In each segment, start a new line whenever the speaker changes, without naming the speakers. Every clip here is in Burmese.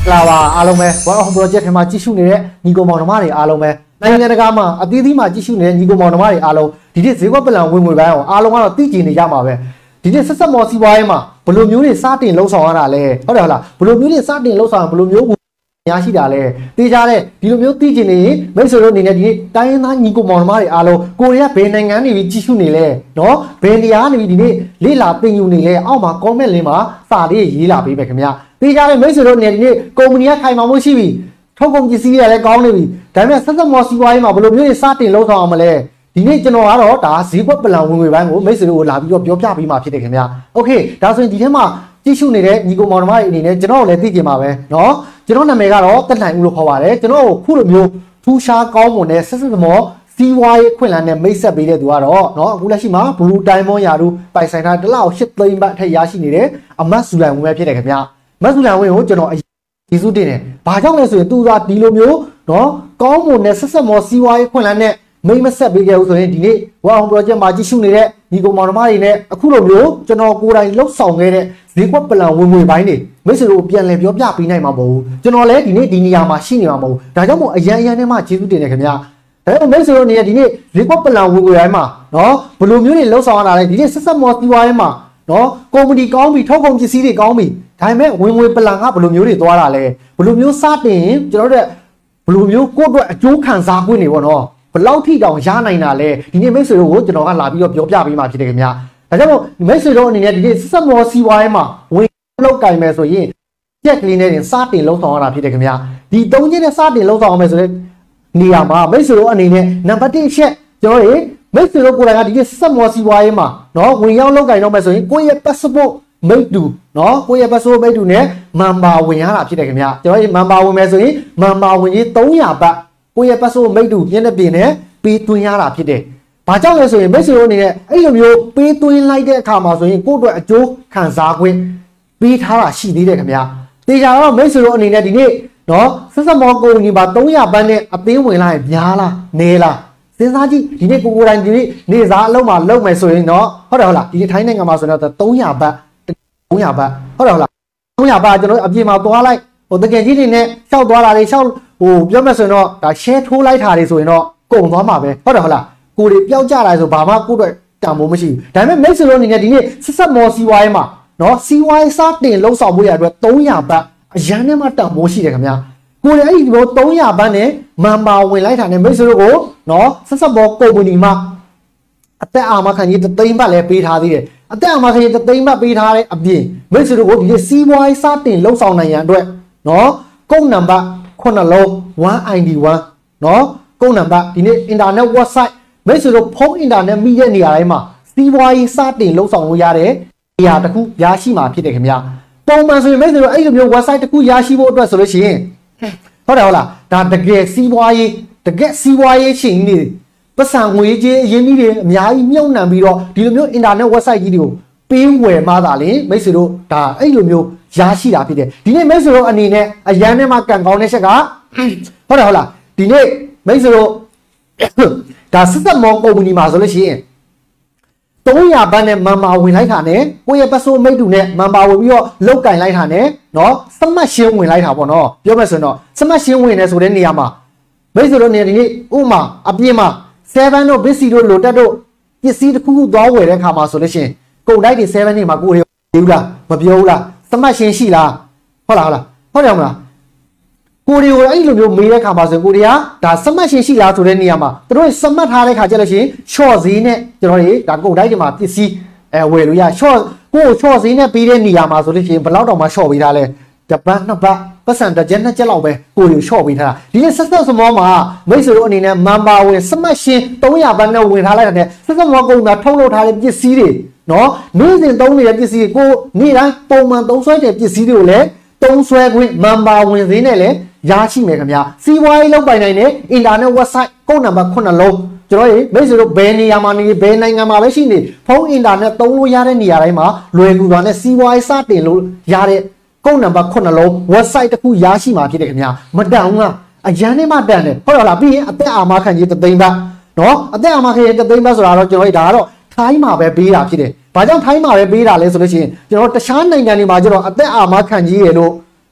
လာပါအားလုံးပဲဘောအောင် project ထဲမှာကြည့်ရှုနေတဲ့ညီကောင်မောင်နှမတွေအားလုံးပဲနိုင်ငံတကာမှာအသီးသီးမှာကြည့်ရှုနေတဲ့ညီကောင်မောင်နှမတွေအားလုံးဒီနေ့ဈေးကွက်ပလန်ဝင်ငွေပိုင်းအောင်အားလုံးကတော့သိကျင်နေကြမှာပဲဒီနေ့ဆက်ဆက်မော်စီပွားရေးမှာဘယ်လိုမျိုးတွေစတင်လှုပ်ဆောင်ရတာလဲဟုတ်တယ်ဟုတ်လားဘယ်လိုမျိုးတွေစတင်လှုပ်ဆောင်ဘယ်လိုမျိုးရရှိတာလဲသိကြတဲ့ဒီလိုမျိုးသိကျင်နေမိတ်ဆွေတို့အနေနဲ့ဒီနေ့တိုင်းရင်းသားညီကောင်မောင်နှမတွေအားလုံးကိုရီးယားဘယ်နိုင်ငံနေပြီးကြည့်ရှုနေလဲနော်ဘယ်နေရာနေပြီးဒီနေ့လေ့လာသင်ယူနေလဲအောက်မှာ comment လေးမှာစာလေးရေးလာပေးပဲခင်ဗျာသိကြတဲ့မိတ်ဆွေတို့အနေနဲ့ဒီနေ့ကုမ္ပဏီကခိုင်မာမှုရှိပြီထုတ်ကုန်ပစ္စည်းတွေလည်းကောင်းနေပြီဒါပေမဲ့ဆက်ဆက်မော်စီပွားရေးမှာဘယ်လိုမျိုးတွေစတင်လှုပ်ဆောင်အောင်မလဲဒီနေ့ကျွန်တော်ကတော့ဒါဈေးကွက်ပလန်ဝင်ငွေပိုင်းကိုမိတ်ဆွေတို့ကိုလာပြီးတော့ပြောပြပေးမှာဖြစ်တယ်ခင်ဗျာโอเคဒါဆိုရင်ဒီထဲမှာကြည့်ရှုနေတဲ့ညီကောင်မောင်နှမတွေအနေနဲ့ကျွန်တော်တို့လည်းသိကြပါပဲเนาะကျွန်တော်နာမည်ကတော့တက်လှိုင်ဦးလို့ခေါ်ပါတယ်ကျွန်တော်ကိုခုလိုမျိုးထူးခြားကောင်းမွန်တဲ့ဆက်ဆက်မော်စီဝါရေးခွင့်လန်းနဲ့မိတ်ဆက်ပေးတဲ့သူကတော့เนาะအခုလက်ရှိမှာ Blue Diamond ရာထူးပိုင်ဆိုင်ထားတစ်လောက်8သိန်းဘတ်ထက်ရရှိနေတဲ့အမတ်ဇူလိုင်ဝင်ပဲဖြစ်တယ်ခင်ဗျာမတ်ဇူလိုင်ဝင်ကိုကျွန်တော်ကျေးဇူးတင်တယ်။ဘာကြောင့်လဲဆိုရင်သူကဒီလိုမျိုးနော်ကောင်းမွန်တဲ့ဆက်ဆက်မော်စီဝါရေးခွင့်လန်းနဲ့မိတ်မဆက်ပေးခဲ့ဘူးဆိုရင်ဒီနေ့ဝါအောင် project မှာကြည့်ရှုနေတဲ့ညီကောင်မောင်နှမတွေနဲ့အခုလိုမျိုးကျွန်တော်ကိုယ်တိုင်လှုပ်ဆောင်ခဲ့တဲ့ဈေးကွက်ပလန်ဝင်ငွေပိုင်းတွေမိတ်ဆွေတို့ပြန်လည်ပြောပြပေးနိုင်မှာမဟုတ်ဘူး။ကျွန်တော်လည်းဒီနေ့ဒီနေရာမှာရှိနေမှာမဟုတ်ဘူး။ဒါကြောင့်မို့အရန်နဲ့မှကျေးဇူးတင်တယ်ခင်ဗျာ။ဒါပေမဲ့မိတ်ဆွေတို့အနေနဲ့ဒီနေ့ဈေးကွက်ပလန်ဝင်ငွေပိုင်းမှာနော်ဘယ်လိုမျိုးတွေလှုပ်ဆောင်ရတာလဲဒီနေ့ဆက်ဆက်မော်စီဝါရေးမှာနော်ကုမ္ပဏီကောင်းပြီထုတ်ကုန်ပစ္စည်းတွေကောင်းပြီဒါပေမဲ့ဝင်ငွေပလန်ကဘယ်လိုမျိုးတွေသွားတာလဲဘယ်လိုမျိုးစတင်ကျွန်တော်တို့ဘယ်လိုမျိုးကိုယ့်အတွက်အကျိုးခံစား권နေပေါ့နော်ဘယ်လောက်ထိတောင်ရနိုင်တာလဲဒီနေ့မိတ်ဆွေတို့ကိုကျွန်တော်ကလာပြီးတော့ပြောပြပေးမှာဖြစ်တယ်ခင်ဗျာဒါကြောင့်မို့မိတ်ဆွေတို့အနေနဲ့ဒီနေ့ဆက်မော်စီဝါရေးမှာဝင်လောက်ကင်မယ်ဆိုရင်ကြက်ကလေးနဲ့စတင်လုံးဆောင်ရတာဖြစ်တယ်ခင်ဗျာဒီ၃ချက်နဲ့စတင်လုံးဆောင်အောင်မယ်ဆိုတဲ့နေရာမှာမိတ်ဆွေတို့အနေနဲ့နံပါတ်1အချက်ကျွန်တော်တို့မိတ်ဆွေတို့ကိုယ်တိုင်ကဒီနေ့ဆက်မော်စီဝါရေးမှာနော်ဝင်ရောက်လောက်ကင်တော့မယ်ဆိုရင်ကိုယ့်ရဲ့ passport မိတ်တူနော်ကိုယ့်ရဲ့ passport မိတ်တူနဲ့မန်ပါဝင်ရတာဖြစ်တယ်ခင်ဗျာကျွန်တော်ဒီမန်ပါဝင်မယ်ဆိုရင်မန်ပါဝင်ကြီး300ဘတ်ကိုယ့်ရဲ့ passport မိတ်တူမျက်နှာပြင်နဲ့ပေးသွင်းရတာဖြစ်တယ်။ဘာကြောင့်လဲဆိုရင်မိတ်ဆွေတို့အနေနဲ့အဲ့လိုမျိုးပေးသွင်းလိုက်တဲ့အခါမှာဆိုရင်ကိုယ့်အတွက်အကျိုးခံစား권ပေးထားတာရှိသေးတယ်ခင်ဗျာ။တေချာတော့မိတ်ဆွေတို့အနေနဲ့ဒီနေ့နော်ဆက်ဆက်မော်ကုမ္ပဏီမှာ300ဘတ်နဲ့အသင်းဝင်လိုက်ရင်များလားနေလားစဉ်းစားကြည့်ဒီနေ့ကိုယ်တိုင်ဒီနေ့နေစားအလုံးမှာလုံးမယ်ဆိုရင်တော့ဟုတ်တယ်ဟုတ်လားဒီထိုင်းနိုင်ငံမှာဆိုတော့300ဘတ်300ဘတ်ဟုတ်တယ်ဟုတ်လား300ဘတ်ကျွန်တော်အပြင်မှာသွားလိုက်ဟိုတကယ်ကြီးတွေနဲ့ရှောက်သွားတာတွေရှောက်ဟိုပြောမယ်ဆိုရင်တော့ဒါ share ထိုးလိုက်တာတွေဆိုရင်တော့ကုန်သွားမှာပဲဟုတ်တယ်ဟုတ်လားကိုယ်တွေပျောက်ကြတာဆိုဘာမှကိုယ့်အတွက်တန်ဖိုးမရှိဘူးဒါပေမဲ့မိတ်ဆွေတို့အနေနဲ့ဒီနေ့ဆက်ဆက်မော်စီဝါရေးမှာနော်စီဝါရေးစတင်လှုပ်ဆောင်မှုရအတွက်300ဘတ်အရန်နဲ့မှတန်ဖိုးရှိတယ်ခင်ဗျာကိုယ်လည်းအဲ့ဒီလို300ဘတ်နဲ့မန်ပါဝင်လိုက်တာနဲ့မိတ်ဆွေတို့ကိုနော်ဆက်ဆက်မော်ကုမ္ပဏီမှာအသက်အာမခံကြီး3သိန်းဘတ်လည်းပေးထားသေးတယ်အသက်အာမခံကြီး3သိန်းဘတ်ပေးထားတဲ့အပြင်မိတ်ဆွေတို့ကိုဒီနေ့စီဝါရေးစတင်လှုပ်ဆောင်နိုင်ရန်အတွက်နော်ကုန်းနံပါတ်9လုံး 1ID1 နော်ကုန်းနံပါတ်ဒီနေ့ internet website မိတ်ဆွေတို့ဖုန်း internet မိတဲ့နေရာတိုင်းမှာစီးပွားရေးစတင်လှုပ်ဆောင်လို့ရတဲ့နေရာတစ်ခုရရှိမှာဖြစ်တယ်ခင်ဗျာပုံမှန်ဆိုရင်မိတ်ဆွေတို့အဲ့လိုမျိုး website တစ်ခုရရှိဖို့အတွက်ဆိုလို့ရှိရင်ဟုတ်တယ်ဟုတ်လားဒါတကယ်စီးပွားရေးရှင်နေပတ်စံငွေကြေးအရင်းကြီးတွေအများကြီးမြုပ်နှံပြီးတော့ဒီလိုမျိုး internet website ကြီးတွေကိုပေးဝယ်မှသာလေမိတ်ဆွေတို့ဒါအဲ့လိုမျိုးရရှိတာဖြစ်တယ်ဒီနေ့မိတ်ဆွေတို့အနေနဲ့အရန်နဲ့မှကန်ကောင်းတဲ့ချက်ကဟုတ်တယ်ဟုတ်လားဒီနေ့မိတ်ဆွေတို့ဒါစစ်သက်မော်ကုမ္ပဏီမှာဆိုလို့ရှိရင်300ဘတ်နဲ့မန်ပါဝင်လိုက်တာနဲ့ကိုယ့်ရဲ့ပတ်စိုးမိတ်တူနဲ့မန်ပါဝင်ပြီးတော့လုတ်ကင်လိုက်တာနဲ့နော်စမတ်ရှင်းဝင်လိုက်တာပေါ့နော်ပြောမယ်ဆိုရင်တော့စမတ်ရှင်းဝင်နေဆိုတဲ့နေရာမှာမိတ်ဆွေတို့နေဒီနေ့ဥမာအပြင်မှာ7တို့ Bitsy တို့လိုတက်တို့ပစ္စည်းတစ်ခုခုသွားဝယ်တဲ့ခါမှာဆိုလို့ရှိရင်ကုန်တိုက်တွေ7နေမှာကိုယ်တွေပြောဘူးလားမပြောဘူးလားစမတ်ရှင်းရှိလားဟုတ်လားဟုတ်တယ်မလားကိုရီကိုအဲ့လိုမျိုးမေးတဲ့ခါမှာဆိုကိုရီကဒါစမတ်ရှင်းရှိလားဆိုတဲ့နေရာမှာသူတို့စမတ်ထားတဲ့ခါကျလို့ရှိရင် short ဈေးနဲ့ကျွန်တော်တို့ဒါကုန်တိုက်တွေမှာပစ္စည်းဝယ်လို့ရ short ကို short ဈေးနဲ့ပေးတဲ့နေရာမှာဆိုလို့ရှိရင်ဘယ်လောက်တောင်မှ short ပေးထားလဲတပတ်နှစ်ပတ်ပတ်စံတစ်ချက်နှစ်ချက်လောက်ပဲကိုရီ short ပေးထားတာဒီနေ့ဆက်စမောမှာမိတ်ဆွေတို့အနေနဲ့မန်ပါဝင်စမတ်ရှင်း300ဘတ်နဲ့ဝင်ထားလိုက်တဲ့ဆက်စမောကုန်တာထုတ်လုပ်ထားတဲ့ပစ္စည်းတွေနော်နေ့စဉ်သုံးနေတဲ့ပစ္စည်းကိုနေ့တိုင်းပုံမှန်သုံးဆွဲတဲ့ပစ္စည်းတွေကိုလည်းသုံးဆွဲခွင့်မန်ပါဝင်ဈေးနဲ့လည်းရရှိမယ်ခင်ဗျာစီးပွားရေးလုပ်ပိုင်နိုင်တဲ့ internet website ကုန်းနံပါတ်9လုံးကျွန်တော်မိတ်ဆွေတို့ဘယ်နေရာမှာနေဘယ်နိုင်ငံမှာပဲရှိနေဖုန်း internet သုံးလို့ရတဲ့နေရာတိုင်းမှာလွယ်ကူစွာနဲ့စီးပွားရေးစတင်လို့ရတဲ့ကုန်းနံပါတ်9လုံး website တစ်ခုရရှိမှာဖြစ်တယ်ခင်ဗျာမတန်ဘူးလားအရန်နဲ့မှတန်တယ်ဟုတ်လားပြီးရင်အသက်အာမခံကြီး3သိန်းဘတ်နော်အသက်အာမခံကြီး3သိန်းဘတ်ဆိုတာတော့ကျွန်တော်ဒါကတော့ထိုင်းမှာပဲပေးတာဖြစ်တယ်ဘာကြောင့်ထိုင်းမှာပဲပေးတာလဲဆိုလို့ရှိရင်ကျွန်တော်တခြားနိုင်ငံတွေမှာကျတော့အသက်အာမခံကြီးရလို့မ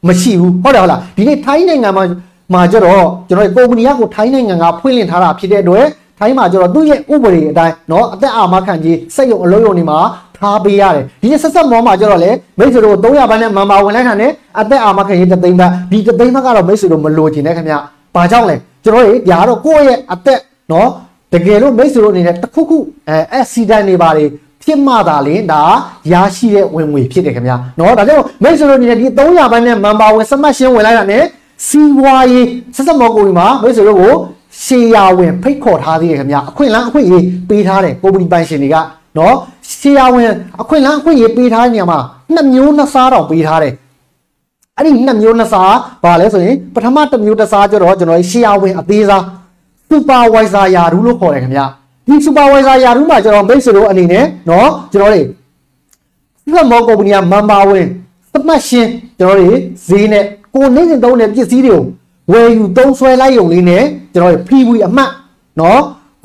မရှိဘူးဟုတ်တယ်ဟုတ်လားဒီနေ့ထိုင်းနိုင်ငံမှာကျတော့ကျွန်တော်ကုမ္ပဏီကိုထိုင်းနိုင်ငံကဖွင့်လှစ်ထားတာဖြစ်တဲ့အတွက်ထိုင်းမှာကျတော့သူ့ရဲ့ဥပဒေအတိုင်းเนาะအသက်အာမခံကြီးစိတ်ရုံအလုံးရုံတွေမှာထားပေးရတယ်ဒီဆက်ဆက်မောမှာကျတော့လေမိတ်ဆွေတို့300ဘတ်နဲ့မန်ပါဝင်လိုက်တာနဲ့အသက်အာမခံကြီး3သိန်းဘတ်ဒီ3သိန်းဘတ်ကတော့မိတ်ဆွေတို့မလိုချင်တဲ့ခင်ဗျဘာကြောင့်လဲကျွန်တော်တို့ဒါကတော့ကိုယ့်ရဲ့အသက်เนาะတကယ်လို့မိတ်ဆွေတို့အနေနဲ့တစ်ခုခုaccident တွေပါလေဖြစ်မှသာလေဒါရရှိတဲ့ဝင်ငွေဖြစ်တယ်ခင်ဗျာเนาะဒါကြောင့်မိတ်ဆွေတို့အနေနဲ့ဒီ300ဘတ်နဲ့မန်ပါဝင်စမတ်ရှင်းဝင်လိုက်တာနဲ့စီးပွားရေးဆက်ဆက်မောကိုကြီးမှာမိတ်ဆွေတို့ကိုရှေးယာဝင်ဖိတ်ခေါ်ထားသေးတယ်ခင်ဗျာအခွင့်အလမ်းအခွင့်အရေးပေးထားတယ်ကုမ္ပဏီပိုင်ရှင်တွေကเนาะရှေးယာဝင်အခွင့်အလမ်းအခွင့်အရေးပေးထားတဲ့နေရာမှာ2မျိုး2စားတောင်ပေးထားတယ်အဲ့ဒီ2မျိုး2စားဘာလဲဆိုရင်ပထမ1မျိုး1စားကျတော့ကျွန်တော်ရှေးယာဝင်အသေးစားစူပါဝိုင်ဇာယာရူလို့ခေါ်တယ်ခင်ဗျာဒီစူပါဝိုင်ဇာယာရူမှာကျွန်တော်မိတ်ဆွေတို့အနေနဲ့เนาะကျွန်တော်တို့ဒီမောကုမ္ပဏီကမန်ပါဝင်စမတ်ရှင်းကျွန်တော်တို့ဈေးနဲ့ကိုနေစဉ်သုံးတဲ့ပစ္စည်းတွေကိုဝယ်ယူသုံးဆွဲလိုက်ရုံလေးနဲ့ကျွန်တော်တို့ PV အမှတ်เนาะ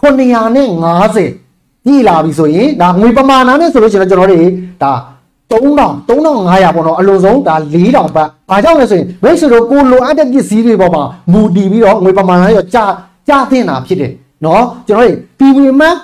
950ပြည်လာပြီဆိုရင်ဒါငွေပမာဏနဲ့ဆိုလို့ရှိရင်ကျွန်တော်တို့ဒါ3500ပေါ့နော်အလုံးစုံဒါ4000ဘတ်ဘာကြောင့်လဲဆိုရင်မိတ်ဆွေတို့ကိုလိုအပ်တဲ့ပစ္စည်းတွေပေါ်မှာမူတည်ပြီးတော့ငွေပမာဏရောကြာသင့်တာဖြစ်တယ်เนาะကျွန်တော်တို့ PV မှတ်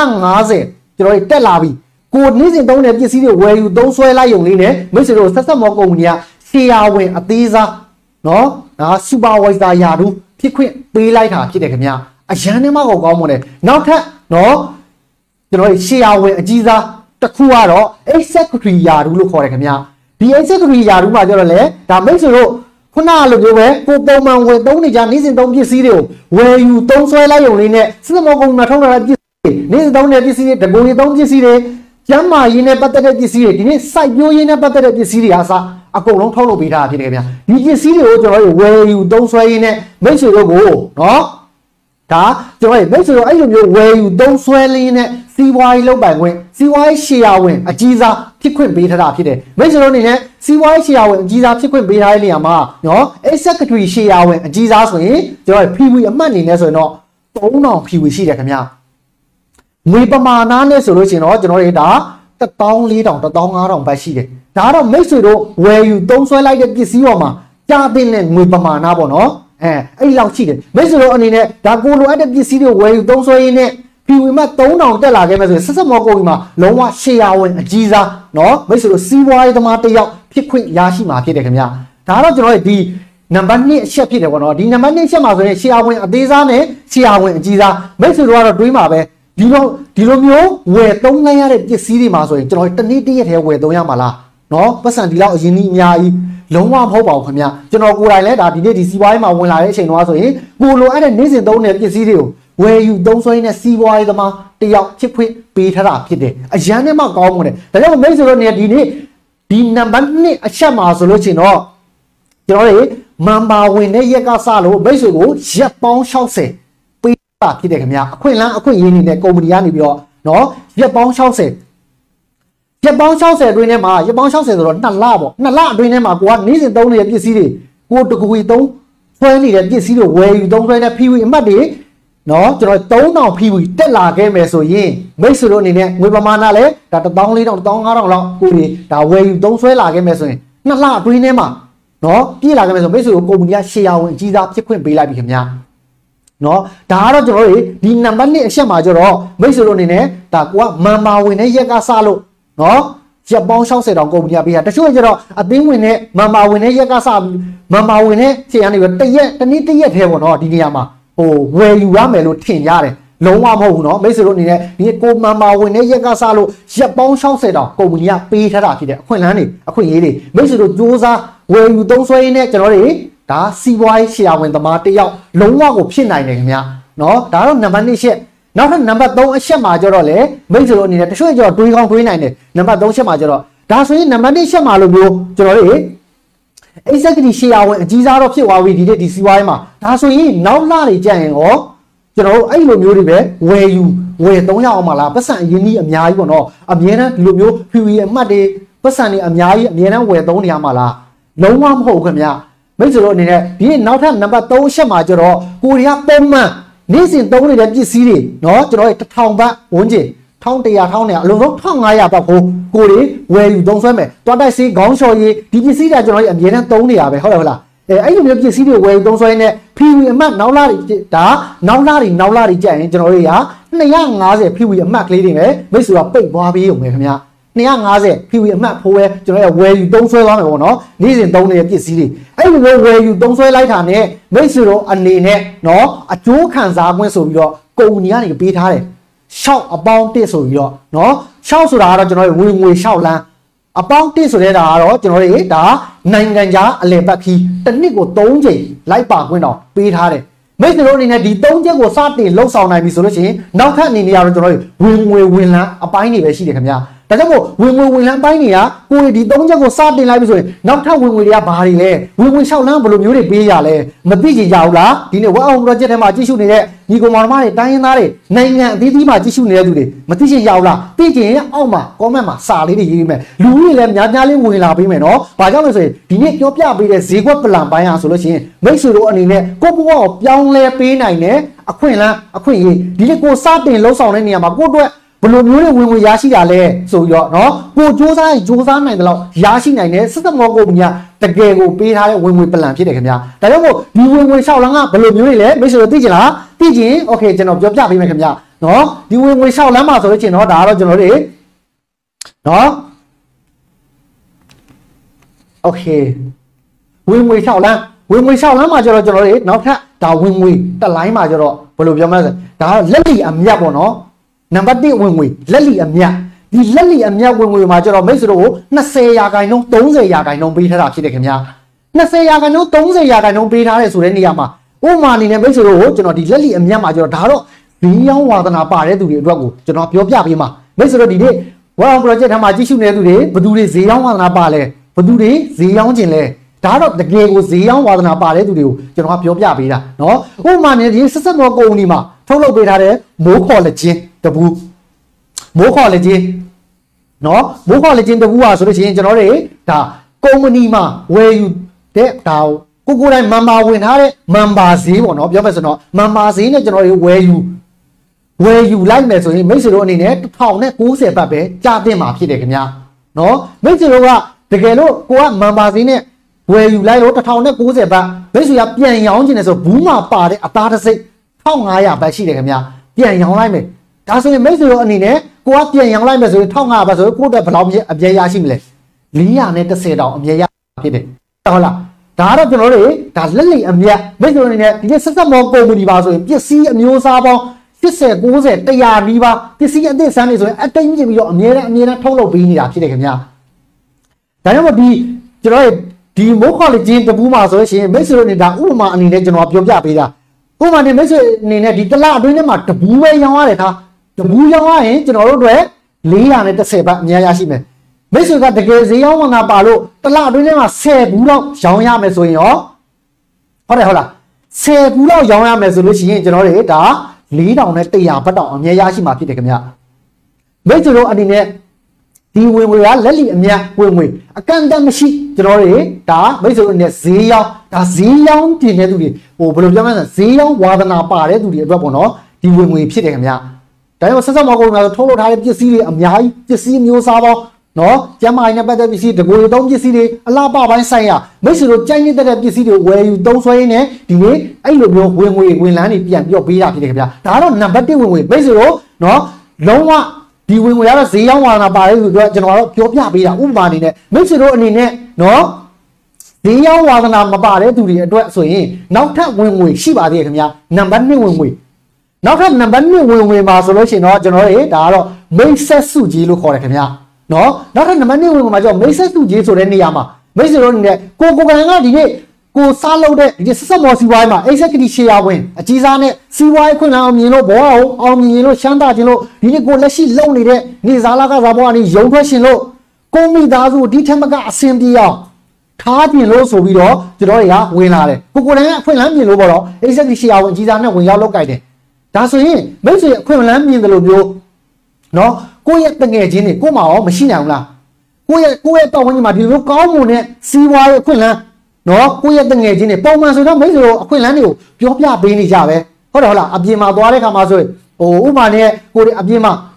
950ကျွန်တော်တို့တက်လာပြီကိုနေ့စဉ်သုံးတဲ့ပစ္စည်းတွေဝယ်ယူသုံးဆွဲလိုက်ရုံလေးနဲ့မိတ်ဆွေတို့ဆက်ဆက်မောကုမ္ပဏီကရှေးယာဝင်အသေးစားเนาะဒါစူပါဝိုင်ဇာယာရူဖြစ်ခွင့်ပေးလိုက်တာဖြစ်တယ်ခင်ဗျအရန်နဲ့မှကောင်းမွန်တယ်နောက်ထပ်เนาะကျွန်တော်ရှေးယာဝင်အကြီးစားတစ်ခုကတော့ executive ယာရူလို့ခေါ်တယ်ခင်ဗျဒီ executive ယာရူမှာကျတော့လေဒါမိတ်ဆွေတို့ခုနလိုမျိုးပဲကိုပုံမှန်ဝယ်သုံးနေကြနေ့စဉ်သုံးပစ္စည်းတွေကိုဝယ်ယူသုံးဆွဲလိုက်ရုံလေးနဲ့စက်မောကုမ္ပဏီမှာထုတ်လာတဲ့ပစ္စည်းတွေနေ့စဉ်သုံးတဲ့ပစ္စည်းတွေတကူရီသုံးပစ္စည်းတွေကျန်းမာရေးနဲ့ပတ်သက်တဲ့ပစ္စည်းတွေဒီနေ့စိုက်ပျိုးရေးနဲ့ပတ်သက်တဲ့ပစ္စည်းတွေအစားအကုန်လုံးထုတ်လုပ်ပေးထားတာဖြစ်တယ်ခင်ဗျဒီပစ္စည်းတွေကိုကျွန်တော်တို့ဝယ်ယူသုံးဆွဲရင်းနဲ့မိတ်ဆွေတို့ကိုနော်ဒါကျွန်တော်တို့မိတ်ဆွေတို့အဲ့လိုမျိုးဝယ်ယူသုံးဆွဲရင်းနဲ့စီးပွားရေးလုပ်ပိုင်ခွင့်စီးပွားရေးရှယ်ယာဝင်အကြီးစားဖြစ်ခွင့်ပေးထားတာဖြစ်တယ်မိတ်ဆွေတို့အနေနဲ့စီးပွားရေးရှယ်ယာဝင်အကြီးစားဖြစ်ခွင့်ပေးထားတဲ့နေရာမှာနော် executive ရှယ်ယာဝင်အကြီးစားဆိုရင်ကျွန်တော်တို့ PV အမှတ်အနေနဲ့ဆိုရင်တော့3000 PV ရှိတယ်ခင်ဗျငွေပမာဏနဲ့ဆိုလို့ရှိရင်တော့ကျွန်တော်တို့ဒါ14000 15000ဘတ်ရှိတယ်ဒါကတော့မိတ်ဆွေတို့ဝယ်ယူသုံးဆွဲလိုက်တဲ့ပစ္စည်းပေါ်မှာကြာတဲ့ငွေပမာဏပေါ့နော်အဲ့လောက်ရှိတယ်မိတ်ဆွေတို့အနေနဲ့ဒါကိုလိုအပ်တဲ့ပစ္စည်းတွေဝယ်ယူသုံးဆွဲရင်းနဲ့ PV မှ3000တက်လာခဲ့မယ်ဆိုရင်ဆက်ဆက်မောကုမ္ပဏီမှာလုံးဝရှယ်ယာဝင်အကြီးစားနော်မိတ်ဆွေတို့စီးပွားရေးသမားတစ်ယောက်ဖြစ်ခွင့်ရရှိမှာဖြစ်တယ်ခင်ဗျာဒါတော့ကျွန်တော်တို့ဒီနံပါတ်2အချက်ဖြစ်တယ်ပေါ့နော်ဒီနံပါတ်2အချက်မှာဆိုရင်ရှယ်ယာဝင်အသေးစားနဲ့ရှယ်ယာဝင်အကြီးစားမိတ်ဆွေတို့ကတော့တွေးမှာပဲဒီလိုမျိုးဝယ်သုံးလိုက်ရတဲ့ပစ္စည်းတွေမှာဆိုရင်ကျွန်တော်တနေ့တရက်တည်းဝယ်သုံးရမှာလားနော်ပတ်စံဒီလောက်အရင်ကြီးအများကြီးလုံးဝမဟုတ်ပါဘူးခင်ဗျကျွန်တော်ကိုယ်တိုင်လည်းဒါဒီနေ့ဒီစီးပွားရေးမှာဝင်လာတဲ့အချိန်တော့ဆိုရင်ကိုလိုအဲ့တဲ့နေ့စဉ်သုံးတဲ့ပစ္စည်းတွေကိုဝယ်ယူသုံးစွဲနေတဲ့စီးပွားရေးသမားတယောက်ဖြစ်ခွင့်ပေးထားတာဖြစ်တယ်အရန်နဲ့မှကောင်းမွန်တယ်ဒါကြောင့်မိတ်ဆွေတို့နေဒီနေ့ဒီနံပါတ်2အချက်မှာဆိုလို့ချင်းတော့ကျွန်တော်တို့မန်ပါဝင်တဲ့ရက်ကစလို့မိတ်ဆွေကိုရက်ပေါင်း60ပေးတာဖြစ်တယ်ခင်ဗျအခွင့်အလမ်းအခွင့်အရေးနေတဲ့ကုမ္ပဏီကနေပြီးတော့နော်ရက်ပေါင်း60အတွင်းထဲမှာရက်ပေါင်း60ဆိုတော့2လပေါ့2လအတွင်းထဲမှာကိုကနေ့စဉ်သုံးနေတဲ့ပစ္စည်းတွေကိုတကူသုံးဆွဲနေတဲ့ပစ္စည်းတွေဝယ်ယူသုံးဆွဲတဲ့ PV အမှတ်တွေနော်ကျွန်တော်3000 PV တက်လာခဲ့မယ်ဆိုရင်မိတ်ဆွေတို့အနေနဲ့ငွေပမာဏလဲဒါ14000 15000လောက်ကိုတွေဒါဝယ်ယူသုံးဆွဲလာခဲ့မယ်ဆိုရင်2လအတွင်းထဲမှာနော်ပြေးလာခဲ့မယ်ဆိုမိတ်ဆွေတို့ကုမ္ပဏီကရှယ်ယာဝင်အကြီးစားဖြစ်ခွင့်ပေးလိုက်ပြီခင်ဗျာနော်ဒါကတော့ကျွန်တော်တို့ဒီနံပါတ်2အချက်မှာကျတော့မိတ်ဆွေတို့အနေနဲ့ဒါကိုကမန်ပါဝင်တဲ့ရက်ကစလို့နော်ရက်ပေါင်း60တောင်ကုမ္ပဏီကပေးတာတချို့ကျတော့အသင်းဝင်တဲ့မန်ပါဝင်တဲ့ရက်ကစမန်ပါဝင်တဲ့ခြေကနေပြီးတနေ့တရက်သေးပေါ့နော်ဒီနေရာမှာဟိုဝယ်ယူရမယ်လို့ထင်ရတယ်လုံးဝမဟုတ်ဘူးနော်မိတ်ဆွေတို့အနေနဲ့ဒီကိုမန်ပါဝင်တဲ့ရက်ကစလို့ရက်ပေါင်း60တောင်ကုမ္ပဏီကပေးထားတာဖြစ်တယ်အခွင့်အလမ်းတွေအခွင့်အရေးတွေမိတ်ဆွေတို့စူးစမ်းဝယ်ယူသုံးစွဲရင်းနဲ့ကျွန်တော်တို့ဒါစီးပွားရေးရှယ်ယာဝင်သမားတယောက်လုံးဝကိုဖြစ်နိုင်တယ်ခင်ဗျာနော်ဒါတော့နံပါတ်2ချက်နောက်ထပ်နံပါတ်3အချက်မှာကျတော့လေမိတ်ဆွေတို့အနေနဲ့တချို့ကျတော့တွေးကောင်းတွေးနိုင်တယ်နံပါတ်3ချက်မှာကျတော့ဒါဆိုရင်နံပါတ်1ချက်မှာလို့မျိုးကျွန်တော်တို့executive share ဝင်အကြီးစားတော့ဖြစ်သွားပြီဒီစီးပွားရေးမှာဒါဆိုရင်နောက်လတွေကြရင်ရောကျွန်တော်တို့အဲ့လိုမျိုးတွေပဲဝယ်3ရအောင်မလားပတ်စံအရင်ကြီးအများကြီးပေါ့နော်အမြဲတမ်းဒီလိုမျိုး PV အမှတ်တွေပတ်စံတွေအများကြီးအမြဲတမ်းဝယ်3နေရမှာလားလုံးဝမဟုတ်ခင်ဗျမိတ်ဆွေတို့အနေနဲ့ဒီနောက်ထပ်နံပါတ်3အချက်မှာကျတော့ကိုရီးယားပုံမှန်နေ့စဉ်သုံးနေတဲ့ပစ္စည်းတွေเนาะကျွန်တော်တို့1000ဘတ်ဝန်းကျင် 1100 1000အလုံးစုံ1500ပတ်ကိုတွေဝယ်ယူသုံးစွဲမယ်တွားတိုက်စီခေါင်းလျှော်ရေးဒီပစ္စည်းတွေကကျွန်တော်တို့အမြဲတမ်းသုံးနေရပဲဟုတ်တယ်ဟုတ်လားအဲ့လိုမျိုးပစ္စည်းတွေဝယ်ယူသုံးစွဲနေ PV အမှတ်နောက်လာဒါနောက်လာကြရင်ကျွန်တော်တို့က250 PV အမှတ်ကလေးတွေပဲမိတ်ဆွေကပိတ်သွားပြီးရုံပဲခင်ဗျာ250 PV အမှတ်ဖိုးပဲကျွန်တော်တို့ဝယ်ယူသုံးစွဲသွားမယ်ပေါ့နော်နေ့စဉ်သုံးနေတဲ့ပစ္စည်းတွေအဲ့လိုမျိုးဝယ်ယူသုံးစွဲလိုက်တာနဲ့မိတ်ဆွေတို့အနေနဲ့နော်အကျိုးခံစား권ဆိုပြီးတော့ကုမ္ပဏီကနေပေးထားတယ်ရှောက်အပေါင်း1ဆိုပြီးတော့နော်ရှောက်ဆိုတာကတော့ကျွန်တော်တို့ဝင်ငွေရှောက်လန်းအပေါင်း1ဆိုတဲ့ဒါကတော့ကျွန်တော်တို့ဒါနိုင်ငံခြားအလယ်ပတ်ခီးတစ်နှစ်ကို3ချိန်လိုက်ပါ권တော့ပေးထားတယ်မိတ်ဆွေတို့အနေနဲ့ဒီ3ချက်ကိုစတင်လှုပ်ဆောင်နိုင်ပြီဆိုလို့ရှိရင်နောက်ထပ်အနေနဲ့ကတော့ကျွန်တော်တို့ဝင်ငွေဝင်လန်းအပိုင်းတွေပဲရှိတယ်ခင်ဗျာဒါကြောင့်မို့ဝင်ငွေဝင်လန်းပိုင်းတွေကကိုယ်ဒီ3ချက်ကိုစတင်လိုက်ပြီဆိုရင်နောက်ထပ်ဝင်ငွေတွေကဘာတွေလဲဝင်ငွေ6လန်းဘယ်လိုမျိုးတွေပေးရလဲမသိချင်ကြဘူးလားဒီနေ့ Work On Project ထဲမှာကြည့်ရှုနေတဲ့ညီကောင်မောင်နှမတွေတိုင်းရင်းသားတွေနိုင်ငံအသီးသီးမှာကြည့်ရှုနေတဲ့သူတွေမသိချင်ကြဘူးလားသိချင်ရင်အောက်မှာ comment မှာစာလေးတွေရေးပေးမယ်လူတွေလည်းများများလေးဝင်လာပေးမယ်နော်ဘာကြောင့်လဲဆိုရင်ဒီနေ့ပြောပြပေးတဲ့ဈေးကွက်ပလန်ပိုင်းအားဆိုလို့ရှိရင်မိတ်ဆွေတို့အနေနဲ့ကိုယ့်ဘဝကိုပြောင်းလဲပေးနိုင်တဲ့အခွင့်အလမ်းအခွင့်အရေးဒီနေ့ကိုစတင်လှုပ်ဆောင်တဲ့နေရာမှာကိုယ့်အတွက်ဘယ်လိုမျိုးတွေဝင်ရရှိတာလဲဆိုပြီးတော့နော်ကိုစူးစမ်းနိုင်တယ်လို့ရရှိနိုင်တဲ့စစ်သမောကုမ္ပဏီကတကယ်ကိုပေးထားတဲ့ဝင်ငွေပလန်ဖြစ်တယ်ခင်ဗျာဒါကြောင့်မို့ဒီဝင်ငွေ6လမ်းကဘယ်လိုမျိုးတွေလဲမိတ်ဆွေတို့သိချင်လားသိချင်โอเคကျွန်တော်ပြောပြပေးမယ်ခင်ဗျာနော်ဒီဝင်ငွေ6လမ်းမှာဆိုလို့ချင်းတော့ဒါကတော့ကျွန်တော်တို့နော်โอเคဝင်ငွေ6လမ်းမှာကျတော့ကျွန်တော်တို့နောက်ထပ်ဒါဝင်ငွေတစ်လိုင်းမှာကျတော့ဘယ်လိုပြောမလဲဆိုဒါကလက်လီအမြတ်ပေါ့နော်နံပါတ်1ဝင်ငွေလက်လီအမြတ်ဒီလက်လီအမြတ်ဝင်ငွေမှာကျတော့မိတ်ဆွေတို့ကို20%30%ပေးထားတာဖြစ်တယ်ခင်ဗျာ20% 30%ပေးထားတယ်ဆိုတဲ့နေရာမှာဥပမာအနေနဲ့မိတ်ဆွေတို့ကိုကျွန်တော်ဒီလက်လီအမြတ်မှာကျတော့ဒါတော့ဈေးရောင်းဝါသနာပါတဲ့သူတွေအတွက်ကိုကျွန်တော်ပြောပြပေးမှာမိတ်ဆွေတို့ဒီနေ့ Work On Project ထဲမှာကြည့်ရှုနေတဲ့သူတွေဘယ်သူတွေဈေးရောင်းဝါသနာပါလဲဘယ်သူတွေဈေးရောင်းခြင်းလဲဒါတော့တကယ်ကိုဈေးရောင်းဝါသနာပါတဲ့သူတွေကိုကျွန်တော်ပြောပြပေးတာနော်ဥပမာနဲ့ဒီဆက်မောကုမ္ပဏီမှာထုတ်လုပ်ပေးထားတဲ့မိုးခေါ်လက်ချင်းတပူးမိုးခေါ်လက်ချင်းနော်မိုးခေါ်လက်ချင်းတပူးอ่ะဆိုလို့ရှိရင်ကျွန်တော်တို့ဒါကုမ္ပဏီမှာဝယ်ယူတဲ့ဒါကိုတိုင်းမန်ပါဝင်ထားတဲ့မန်ပါဈေးပေါ့နော်ပြောမယ်ဆိုတော့မန်ပါဈေးနဲ့ကျွန်တော်တို့ဝယ်ယူလိုက်မယ်ဆိုရင်မိတ်ဆွေတို့အနေနဲ့1090ဘတ်ပဲကြာတင်မှာဖြစ်တယ်ခင်ဗျာနော်မိတ်ဆွေတို့ကတကယ်လို့ကိုကမန်ပါဈေးနဲ့ဝယ်ယူလိုက်လို့1090ဘတ်မိတ်ဆွေကပြန်ရောင်းခြင်းနဲ့ဆိုဘူးမှာပါတဲ့အသားတစ်စိတ်1500ဘတ်ရှိတယ်ခင်ဗျာပြန်ရောင်းလိုက်မယ်ဒါဆိုရင်မိတ်ဆွေတို့အနေနဲ့ကိုကပြန်ရောင်းလိုက်မယ်ဆိုရင်1500ဘတ်ဆိုရင်ကိုယ့်အတွက်ဘယ်လောက်အပြည့်ရရှိမလဲ410တောင်အပြည့်ရဖြစ်တယ်ဟုတ်လားဒါကတော့ကျွန်တော်တို့ဒါလက်လိအမြတ်မိတ်ဆွေတို့အနေနဲ့ဒီနေ့ဆက်ဆက်မောကုမ္ပဏီပါဆိုရင်ပစ္စည်းအမျိုးအစားပေါင်း80 90 100နီးပါးပစ္စည်းအသစ်ဆန်းနေဆိုရင်အတိတ်မြင့်ပြီးတော့အမြဲတမ်းထုတ်လုပ်ပေးနေတာဖြစ်တယ်ခင်ဗျာဒါကြောင့်မို့ဒီကျွန်တော်ဒီမိုးခေါ်လေးချင်းတပူးမှာဆိုရှင်မိတ်ဆွေတို့အနေနဲ့ဒါဥပမာအနေနဲ့ကျွန်တော်ပြောပြပေးတာဥပမာနဲ့မိတ်ဆွေအနေနဲ့ဒီတလအတွင်းထဲမှာတပူးပဲရောင်းရတယ်ခါတပူးရောင်းရရင်ကျွန်တော်တို့အတွက်410ဘတ်အများရရှိမယ်မိတ်ဆွေကတကယ်ဈေးရောင်းမှပါလို့တလအတွင်းထဲမှာ10ဘူးတော့ရောင်းရမယ်ဆိုရင်ရောဟုတ်တယ်ဟုတ်လား10ဘူးတော့ရောင်းရမယ်ဆိုလို့ရှိရင်ကျွန်တော်တို့ဒါ4100ဘတ်တောင်အများရရှိမှာဖြစ်တယ်ခင်ဗျမိတ်ဆွေတို့အနေနဲ့ဒီဝင်ငွေကလက်လီအမြတ်ဝင်ငွေအကန့်အသတ်မရှိကျွန်တော်တို့ဒါမိတ်ဆွေတို့အနေနဲ့ဈေးရောင်းဒါဈေးရောင်းတင်တဲ့သူတွေဟိုဘယ်လိုပြောမလဲဈေးရောင်းဝါသနာပါတဲ့သူတွေအတွက်ပေါ့နော်ဒီဝင်ငွေဖြစ်တယ်ခင်ဗျဒါကြောင့်ဆက်ဆက်မောက်ကုန်မှာထုတ်လုပ်ထားတဲ့ပစ္စည်းတွေအများကြီးပစ္စည်းမျိုးစားပေါင်းနော်ကျမ်းမာရေးနဲ့ပတ်သက်ပစ္စည်းတကူတုံးပစ္စည်းတွေအလားပါပိုင်းဆိုင်ရာမိတ်ဆွေတို့ကြိုက်နေတဲ့ပစ္စည်းတွေဝယ်ယူသုံးစွဲရင်းနဲ့ဒီနေ့အဲ့လိုမျိုးဝင်ငွေဝင်လန်းတွေပြန်ပြောပေးတာဖြစ်တယ်ခင်ဗျဒါကတော့နံပါတ်1ဝင်ငွေမိတ်ဆွေတို့နော်လုံးဝဒီဝင်ငွေရတော့ဈေးရောင်းဝါသနာပါတယ်ဆိုတော့ကျွန်တော်တို့ပြောပြပေးတာဥပမာအနေနဲ့မိတ်ဆွေတို့အနေနဲ့နော်ဈေးရောင်းဝါသနာမပါတဲ့သူတွေအတွက်ဆိုရင်နောက်ထပ်ဝင်ငွေရှိပါသေးတယ်ခင်ဗျနံပါတ်2ဝင်ငွေနောက်ထပ်နံပါတ်2ဝင်ငွေမှာဆိုလို့ရှိရင်တော့ကျွန်တော်တို့ဒါကတော့မိတ်ဆက်စုကြီးလို့ခေါ်တယ်ခင်ဗျနော်နောက်ထပ်နံပါတ်2ဝင်ငွေမှာကျတော့မိတ်ဆက်စုကြီးဆိုတဲ့နေရာမှာမိတ်ဆွေတို့အနေနဲ့ကိုကန်ကဒီနေ့ကိုစားလုပ်တဲ့ဒီဆက်မော်စီဝိုင်းမှာ executive share ဝင်အကြီးစားနဲ့စီးပွားရေးခွင့်လန်းအောင်မြင်လို့ဘောအောင်မြင်လို့ရှမ်းတာခြင်းလို့ဒီနေ့ကိုလက်ရှိလုပ်နေတဲ့နေစားလာကစားဘောကနေရုံထွက်ရှင်လို့ကိုမိသားစုဒီထက်မကအဆင်ပြေအောင်ထားပြင်လို့ဆိုပြီးတော့ကျွန်တော်တွေကဝင်လာတယ်ကိုယ်တိုင်ကအခွင့်လန်းမြင်လို့ပေါ့တော့ executive share ဝင်အကြီးစားနဲ့ဝင်ရောက်လုပ်ကြတယ်ဒါဆိုရင်မိတ်ဆွေအခွင့်လန်းမြင်တယ်လို့မျိုးနော်ကိုယ့်ရဲ့တငယ်ချင်းတွေကိုမှရောမရှိနိုင်ဘူးလားကိုယ့်ရဲ့ပတ်ဝန်းကျင်မှာဒီလိုကောင်းမွန်တဲ့စီးပွားရေးအခွင့်လန်းနော်ကိုယ့်ရဲ့တငယ်ချင်းတွေပုံမှန်ဆိုတော့မိတ်ဆွေတို့အခွင့်အလမ်းတွေကိုပြောပြပေးနေကြပဲဟုတ်တယ်ဟုတ်လားအပြင်မှာသွားတဲ့ခါမှာဆိုရင်ဟိုဥပမာနဲ့ကိုယ်တွေအပြင်မှာထ